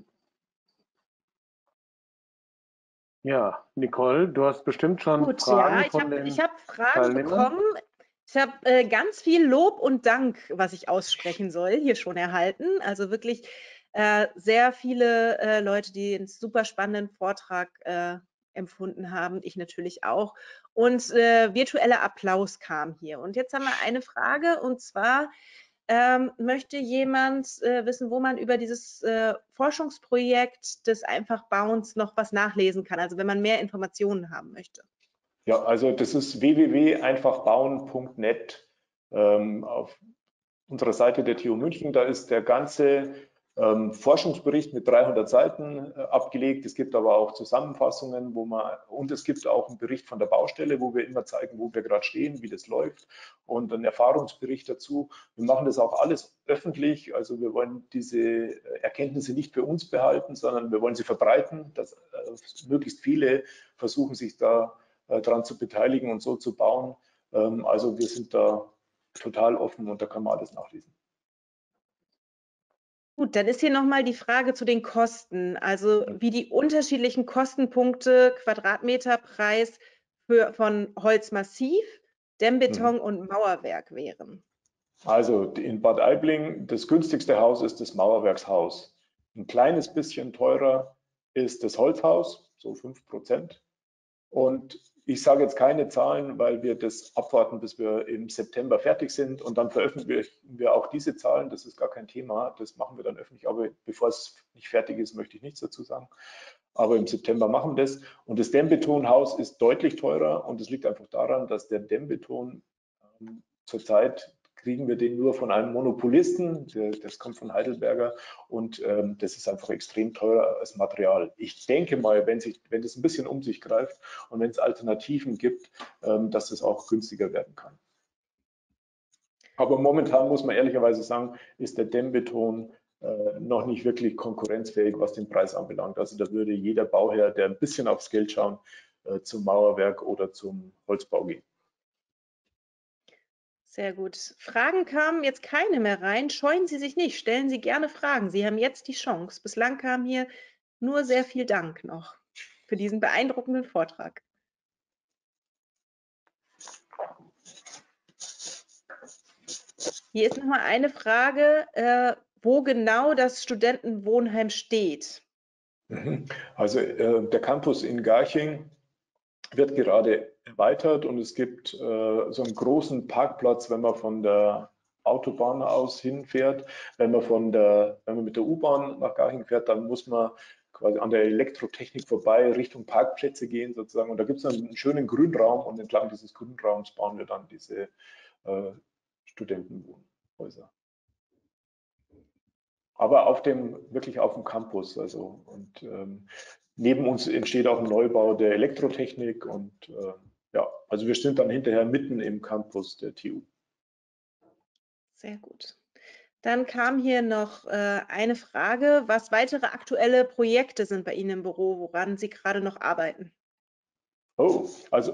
Ja, Nicole, du hast bestimmt schon Gut, Fragen ja, von den ich hab Fragen Teilnehmern bekommen. Ich habe ganz viel Lob und Dank, was ich aussprechen soll, hier schon erhalten. Also wirklich sehr viele Leute, die einen super spannenden Vortrag empfunden haben. Ich natürlich auch. Und virtueller Applaus kam hier. Und jetzt haben wir eine Frage, und zwar möchte jemand wissen, wo man über dieses Forschungsprojekt des Einfachbauens noch was nachlesen kann, also wenn man mehr Informationen haben möchte. Ja, also das ist www.einfachbauen.net auf unserer Seite der TU München. Da ist der ganze Forschungsbericht mit 300 Seiten abgelegt. Es gibt aber auch Zusammenfassungen, und es gibt auch einen Bericht von der Baustelle, wo wir immer zeigen, wo wir gerade stehen, wie das läuft, und einen Erfahrungsbericht dazu. Wir machen das auch alles öffentlich. Also wir wollen diese Erkenntnisse nicht für uns behalten, sondern wir wollen sie verbreiten, dass möglichst viele versuchen, sich da dran zu beteiligen und so zu bauen. Also wir sind da total offen und da kann man alles nachlesen. Gut, dann ist hier nochmal die Frage zu den Kosten, also wie die unterschiedlichen Kostenpunkte, Quadratmeterpreis von Holzmassiv, Dämmbeton und Mauerwerk wären. Also in Bad Aibling, das günstigste Haus ist das Mauerwerkshaus. Ein kleines bisschen teurer ist das Holzhaus, so 5%. Und ich sage jetzt keine Zahlen, weil wir das abwarten, bis wir im September fertig sind, und dann veröffentlichen wir auch diese Zahlen. Das ist gar kein Thema, das machen wir dann öffentlich. Aber bevor es nicht fertig ist, möchte ich nichts dazu sagen. Aber im September machen wir das. Und das Dämmbetonhaus ist deutlich teurer, und es liegt einfach daran, dass der Dämmbeton zurzeit kriegen wir den nur von einem Monopolisten, das kommt von Heidelberger, und das ist einfach extrem teuer als Material. Ich denke mal, wenn das ein bisschen um sich greift und wenn es Alternativen gibt, dass es auch günstiger werden kann. Aber momentan muss man ehrlicherweise sagen, ist der Dämmbeton noch nicht wirklich konkurrenzfähig, was den Preis anbelangt. Also da würde jeder Bauherr, der ein bisschen aufs Geld schaut, zum Mauerwerk oder zum Holzbau gehen. Sehr gut. Fragen kamen jetzt keine mehr rein. Scheuen Sie sich nicht, stellen Sie gerne Fragen. Sie haben jetzt die Chance. Bislang kam hier nur sehr viel Dank noch für diesen beeindruckenden Vortrag. Hier ist nochmal eine Frage, wo genau das Studentenwohnheim steht. Also der Campus in Garching wird gerade erweitert und es gibt so einen großen Parkplatz, wenn man von der Autobahn aus hinfährt. Wenn man mit der U-Bahn nach Garching fährt, dann muss man quasi an der Elektrotechnik vorbei Richtung Parkplätze gehen sozusagen. Und da gibt es einen schönen Grünraum und entlang dieses Grünraums bauen wir dann diese Studentenwohnhäuser. Aber wirklich auf dem Campus. Also, und neben uns entsteht auch ein Neubau der Elektrotechnik und ja, also wir sind dann hinterher mitten im Campus der TU. Sehr gut. Dann kam hier noch eine Frage, was weitere aktuelle Projekte sind bei Ihnen im Büro, woran Sie gerade noch arbeiten? Oh, also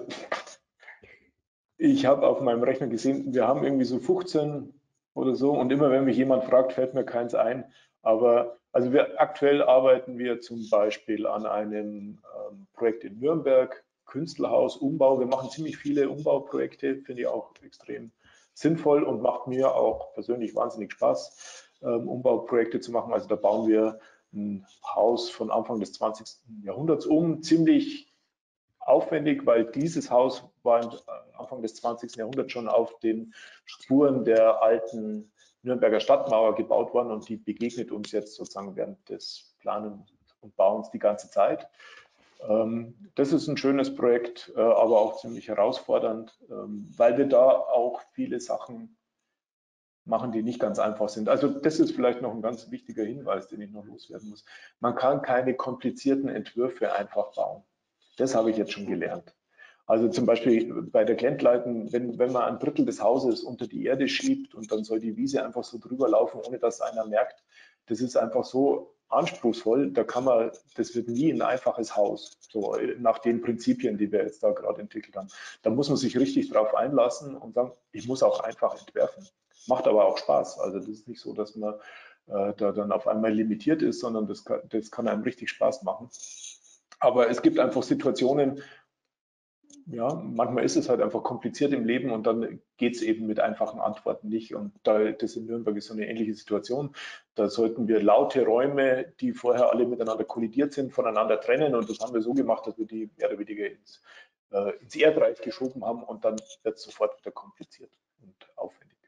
ich habe auf meinem Rechner gesehen, wir haben irgendwie so 15 oder so und immer wenn mich jemand fragt, fällt mir keins ein. Aber also aktuell arbeiten wir zum Beispiel an einem Projekt in Nürnberg, Künstlerhaus, Umbau. Wir machen ziemlich viele Umbauprojekte, finde ich auch extrem sinnvoll und macht mir auch persönlich wahnsinnig Spaß, Umbauprojekte zu machen. Also da bauen wir ein Haus von Anfang des 20. Jahrhunderts ziemlich aufwendig, weil dieses Haus war Anfang des 20. Jahrhunderts schon auf den Spuren der alten Nürnberger Stadtmauer gebaut worden und die begegnet uns jetzt sozusagen während des Planens und Bauens die ganze Zeit. Das ist ein schönes Projekt, aber auch ziemlich herausfordernd, weil wir da auch viele Sachen machen, die nicht ganz einfach sind. Also das ist vielleicht noch ein ganz wichtiger Hinweis, den ich noch loswerden muss. Man kann keine komplizierten Entwürfe einfach bauen. Das habe ich jetzt schon gelernt. Also zum Beispiel bei der Glentleiten, wenn man ein Drittel des Hauses unter die Erde schiebt und dann soll die Wiese einfach so drüber laufen, ohne dass einer merkt, das ist einfach so anspruchsvoll, das wird nie ein einfaches Haus, so nach den Prinzipien, die wir jetzt da gerade entwickelt haben. Da muss man sich richtig drauf einlassen und sagen, ich muss auch einfach entwerfen. Macht aber auch Spaß. Also das ist nicht so, dass man da dann auf einmal limitiert ist, sondern das kann einem richtig Spaß machen. Aber es gibt einfach Situationen, ja, manchmal ist es halt einfach kompliziert im Leben und dann geht es eben mit einfachen Antworten nicht. Und das in Nürnberg ist so eine ähnliche Situation. Da sollten wir laute Räume, die vorher alle miteinander kollidiert sind, voneinander trennen. Und das haben wir so gemacht, dass wir die mehr oder weniger ins Erdreich geschoben haben und dann wird es sofort wieder kompliziert und aufwendig.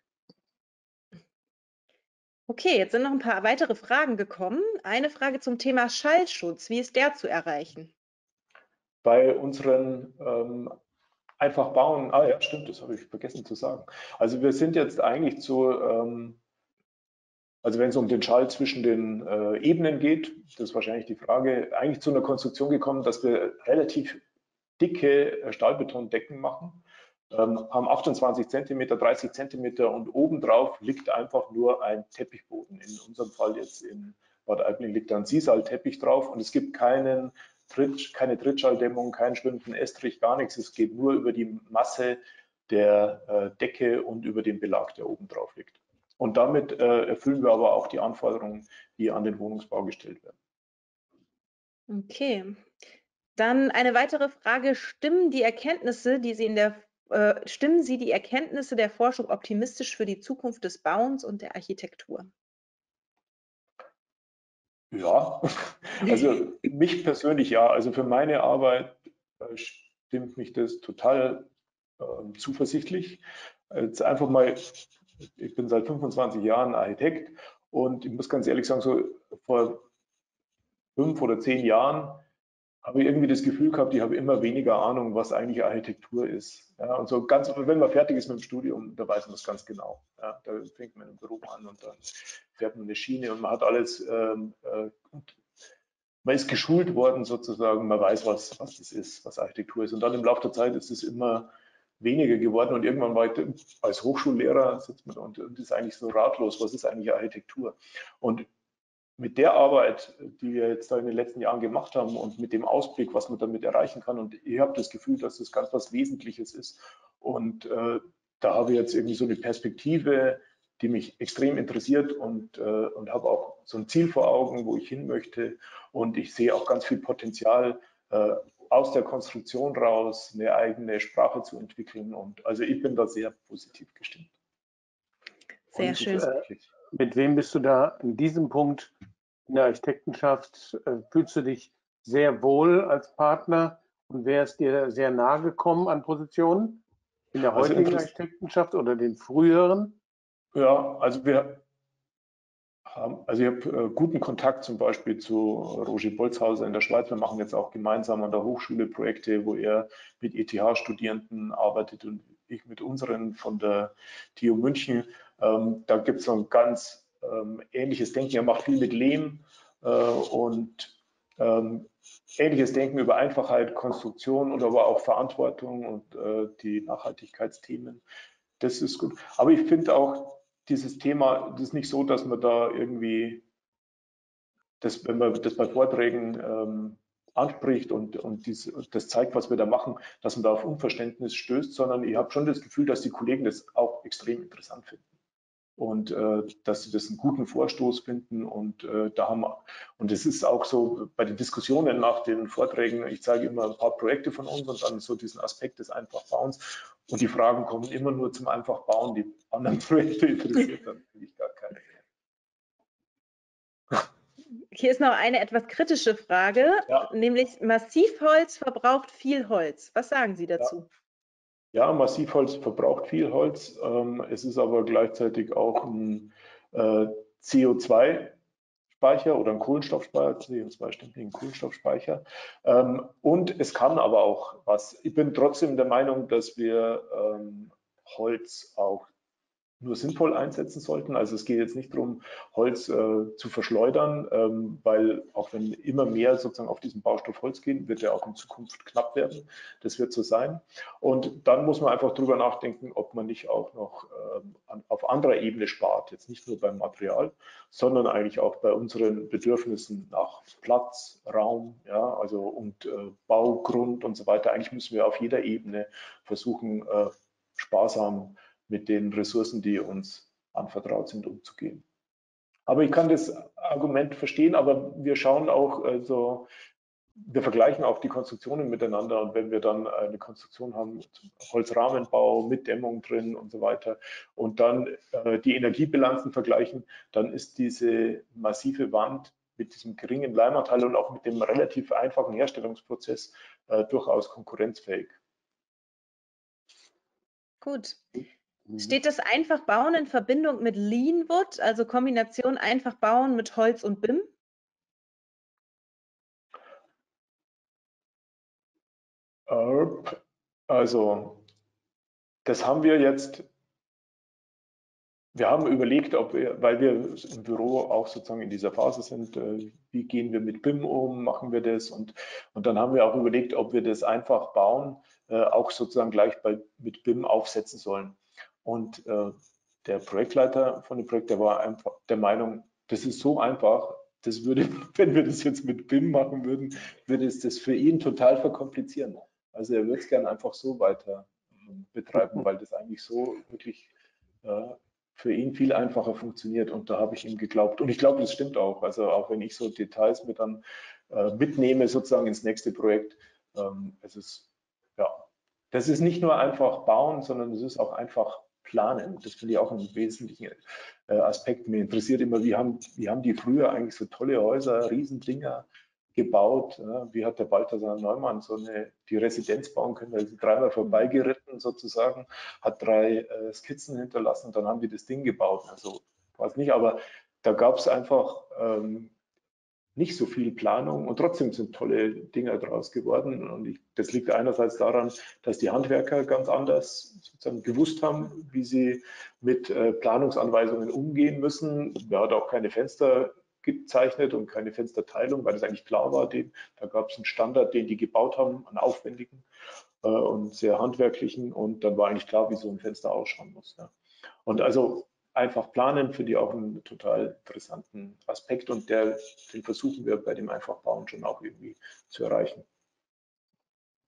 Okay, jetzt sind noch ein paar weitere Fragen gekommen. Eine Frage zum Thema Schallschutz. Wie ist der zu erreichen? Bei unseren einfach bauen, ja stimmt, das habe ich vergessen zu sagen. Also wir sind jetzt eigentlich also wenn es um den Schall zwischen den Ebenen geht, das ist wahrscheinlich die Frage, eigentlich zu einer Konstruktion gekommen, dass wir relativ dicke Stahlbetondecken machen, haben 28 cm, 30 cm und obendrauf liegt einfach nur ein Teppichboden. In unserem Fall jetzt in Bad Aibling liegt da ein Sisal-Teppich drauf und es gibt keine Trittschalldämmung, keinen schwimmenden Estrich, gar nichts. Es geht nur über die Masse der Decke und über den Belag, der oben drauf liegt. Und damit erfüllen wir aber auch die Anforderungen, die an den Wohnungsbau gestellt werden. Okay. Dann eine weitere Frage. Stimmen Sie die Erkenntnisse der Forschung optimistisch für die Zukunft des Bauens und der Architektur? Ja, also mich persönlich ja. Also für meine Arbeit stimmt mich das total zuversichtlich. Jetzt einfach mal, ich bin seit 25 Jahren Architekt und ich muss ganz ehrlich sagen, so vor 5 oder 10 Jahren habe ich irgendwie das Gefühl gehabt, ich habe immer weniger Ahnung, was eigentlich Architektur ist. Ja, und so ganz, wenn man fertig ist mit dem Studium, da weiß man es ganz genau. Ja, da fängt man im Büro an und dann fährt man eine Schiene und man hat alles, man ist geschult worden sozusagen, man weiß, was das ist, was Architektur ist. Und dann im Laufe der Zeit ist es immer weniger geworden und irgendwann war ich als Hochschullehrer sitzt man und ist eigentlich so ratlos, was ist eigentlich Architektur? Und mit der Arbeit, die wir jetzt da in den letzten Jahren gemacht haben und mit dem Ausblick, was man damit erreichen kann. Und ich habe das Gefühl, dass das ganz was Wesentliches ist. Und da habe ich jetzt irgendwie so eine Perspektive, die mich extrem interessiert und habe auch so ein Ziel vor Augen, wo ich hin möchte. Und ich sehe auch ganz viel Potenzial, aus der Konstruktion raus eine eigene Sprache zu entwickeln. Und also ich bin da sehr positiv gestimmt. Sehr schön. Mit wem bist du da in diesem Punkt in der Architektenschaft? Fühlst du dich sehr wohl als Partner und wer ist dir sehr nahe gekommen an Positionen in der heutigen Architektenschaft oder den früheren? Ja, also ich habe guten Kontakt zum Beispiel zu Roger Bolzhauser in der Schweiz. Wir machen jetzt auch gemeinsam an der Hochschule Projekte, wo er mit ETH-Studierenden arbeitet und ich mit unseren von der TU München. Da gibt es so ein ganz ähnliches Denken. Er macht viel mit Lehm und ähnliches Denken über Einfachheit, Konstruktion und aber auch Verantwortung und die Nachhaltigkeitsthemen. Das ist gut. Aber ich finde auch, dieses Thema, das ist nicht so, dass man da irgendwie, wenn man das bei Vorträgen anspricht und das zeigt, was wir da machen, dass man da auf Unverständnis stößt, sondern ich habe schon das Gefühl, dass die Kollegen das auch extrem interessant finden und dass sie das einen guten Vorstoß finden und und es ist auch so bei den Diskussionen nach den Vorträgen, ich zeige immer ein paar Projekte von uns und dann so diesen Aspekt des Einfachbauens und die Fragen kommen immer nur zum Einfachbauen, die anderen Projekte interessiert dann natürlich gar keine. Hier ist noch eine etwas kritische Frage, nämlich Massivholz verbraucht viel Holz. Was sagen Sie dazu? Ja, Massivholz verbraucht viel Holz. Es ist aber gleichzeitig auch ein CO2-Speicher oder ein Kohlenstoffspeicher, CO2-ständigen Kohlenstoffspeicher. Und es kann aber auch was. Ich bin trotzdem der Meinung, dass wir Holz auch nur sinnvoll einsetzen sollten. Also es geht jetzt nicht darum, Holz zu verschleudern, weil auch wenn immer mehr sozusagen auf diesen Baustoff Holz gehen, wird er auch in Zukunft knapp werden. Das wird so sein. Und dann muss man einfach drüber nachdenken, ob man nicht auch noch auf anderer Ebene spart. Jetzt nicht nur beim Material, sondern eigentlich auch bei unseren Bedürfnissen nach Platz, Raum, ja, also und Baugrund und so weiter. Eigentlich müssen wir auf jeder Ebene versuchen, sparsam mit den Ressourcen, die uns anvertraut sind, umzugehen. Aber ich kann das Argument verstehen, aber wir schauen auch, also wir vergleichen auch die Konstruktionen miteinander und wenn wir dann eine Konstruktion haben, Holzrahmenbau mit Dämmung drin und so weiter und dann die Energiebilanzen vergleichen, dann ist diese massive Wand mit diesem geringen Leimanteil und auch mit dem relativ einfachen Herstellungsprozess durchaus konkurrenzfähig. Gut. Steht das Einfachbauen in Verbindung mit Leanwood, also Kombination Einfachbauen mit Holz und BIM? Also, das haben wir jetzt, wir haben überlegt, weil wir im Büro auch sozusagen in dieser Phase sind, wie gehen wir mit BIM um, machen wir das und dann haben wir auch überlegt, ob wir das einfach bauen, auch sozusagen gleich mit BIM aufsetzen sollen. Und der Projektleiter von dem Projekt, der war einfach der Meinung, das ist so einfach, das würde, wenn wir das jetzt mit BIM machen würden, würde es das für ihn total verkomplizieren. Also er würde es gerne einfach so weiter betreiben, weil das eigentlich so wirklich für ihn viel einfacher funktioniert und da habe ich ihm geglaubt. Und ich glaube, das stimmt auch. Also auch wenn ich so Details mir dann mitnehme sozusagen ins nächste Projekt, es ist, ja, das ist nicht nur einfach bauen, sondern es ist auch einfach planen. Das finde ich auch einen wesentlichen Aspekt. Mir interessiert immer, wie haben die früher eigentlich so tolle Häuser, Riesendinger gebaut. Wie hat der Balthasar Neumann die Residenz bauen können? Er ist dreimal vorbeigeritten sozusagen, hat 3 Skizzen hinterlassen und dann haben die das Ding gebaut. Also weiß nicht, aber da gab es einfach nicht so viel Planung und trotzdem sind tolle Dinge daraus geworden. Und das liegt einerseits daran, dass die Handwerker ganz anders sozusagen gewusst haben, wie sie mit Planungsanweisungen umgehen müssen. Man hat auch keine Fenster gezeichnet und keine Fensterteilung, weil das eigentlich klar war. Da gab es einen Standard, den die gebaut haben, einen aufwendigen und sehr handwerklichen. Und dann war eigentlich klar, wie so ein Fenster ausschauen muss. Ja. Und also einfach planen finde ich auch einen total interessanten Aspekt und den versuchen wir bei dem Einfachbauen schon auch irgendwie zu erreichen.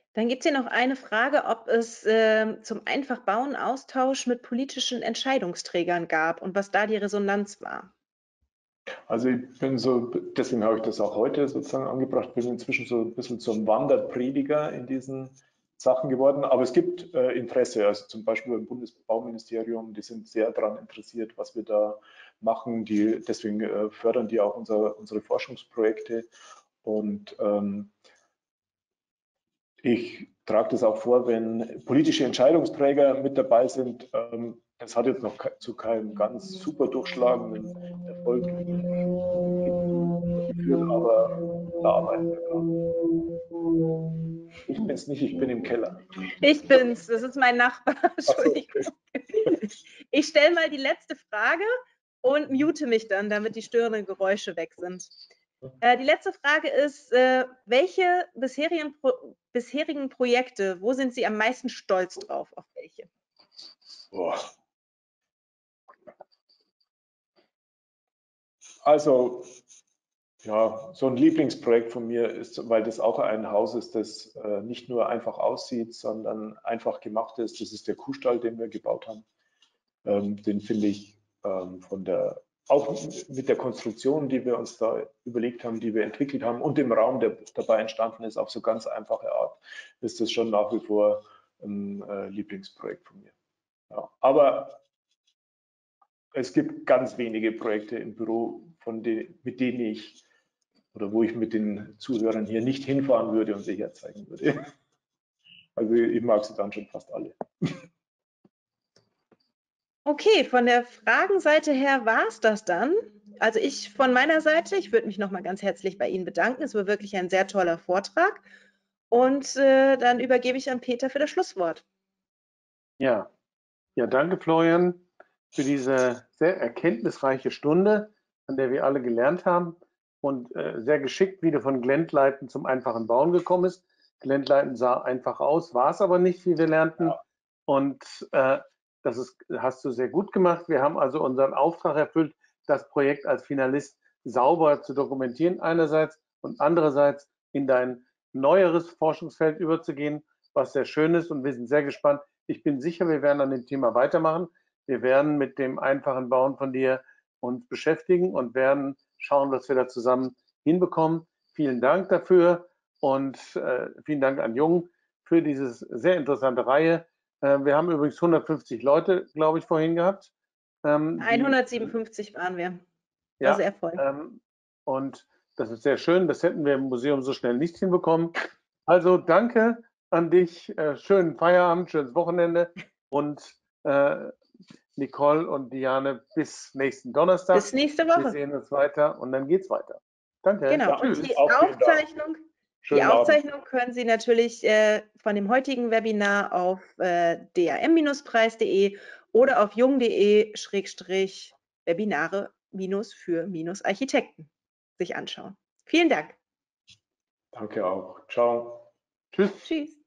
Dann gibt es hier noch eine Frage, ob es zum Einfachbauen Austausch mit politischen Entscheidungsträgern gab und was da die Resonanz war. Also ich bin so, deswegen habe ich das auch heute sozusagen angebracht, bin inzwischen so ein bisschen zum Wanderprediger in diesen Sachen geworden, aber es gibt Interesse, also zum Beispiel beim Bundesbauministerium, die sind sehr daran interessiert, was wir da machen, deswegen fördern die auch unsere Forschungsprojekte und ich trage das auch vor, wenn politische Entscheidungsträger mit dabei sind. Das hat jetzt noch zu keinem ganz super durchschlagenden Erfolg geführt, aber da arbeiten wir dran. Ich bin es nicht, ich bin im Keller. Ich bin's, das ist mein Nachbar. Entschuldigung. Okay. Ich stelle mal die letzte Frage und mute mich dann, damit die störenden Geräusche weg sind. Die letzte Frage ist, welche bisherigen Projekte, wo sind Sie am meisten stolz drauf? Auf welche? Boah. Also, ja, so ein Lieblingsprojekt von mir ist, weil das auch ein Haus ist, das nicht nur einfach aussieht, sondern einfach gemacht ist. Das ist der Kuhstall, den wir gebaut haben. Den finde ich auch mit der Konstruktion, die wir uns da überlegt haben, die wir entwickelt haben und dem Raum, der dabei entstanden ist, auf so ganz einfache Art, ist das schon nach wie vor ein Lieblingsprojekt von mir. Ja, aber es gibt ganz wenige Projekte im Büro, mit denen ich oder wo ich mit den Zuhörern hier nicht hinfahren würde und sie herzeigen würde. Also ich mag sie dann schon fast alle. Okay, von der Fragenseite her war es das dann. Also ich von meiner Seite, ich würde mich nochmal ganz herzlich bei Ihnen bedanken. Es war wirklich ein sehr toller Vortrag. Und dann übergebe ich an Peter für das Schlusswort. Ja, danke Florian für diese sehr erkenntnisreiche Stunde, an der wir alle gelernt haben und sehr geschickt, wie du von Glentleiten zum einfachen Bauen gekommen bist. Glentleiten sah einfach aus, war es aber nicht, wie wir lernten. Ja. Und hast du sehr gut gemacht. Wir haben also unseren Auftrag erfüllt, das Projekt als Finalist sauber zu dokumentieren einerseits und andererseits in dein neueres Forschungsfeld überzugehen, was sehr schön ist, und wir sind sehr gespannt. Ich bin sicher, wir werden an dem Thema weitermachen. Wir werden mit dem einfachen Bauen von dir uns beschäftigen und werden schauen, was wir da zusammen hinbekommen. Vielen Dank dafür und vielen Dank an Jung für diese sehr interessante Reihe. Wir haben übrigens 150 Leute, glaube ich, vorhin gehabt. 157 waren wir. Ja, sehr voll. Und das ist sehr schön. Das hätten wir im Museum so schnell nicht hinbekommen. Also danke an dich. Schönen Feierabend, schönes Wochenende. Und Nicole und Diane, bis nächsten Donnerstag. Bis nächste Woche. Wir sehen uns weiter und dann geht's weiter. Danke. Genau. Ja, und die Aufzeichnung können Sie natürlich von dem heutigen Webinar auf dam-preis.de oder auf jung.de/Webinare- für-Architekten sich anschauen. Vielen Dank. Danke auch. Ciao. Tschüss. Tschüss.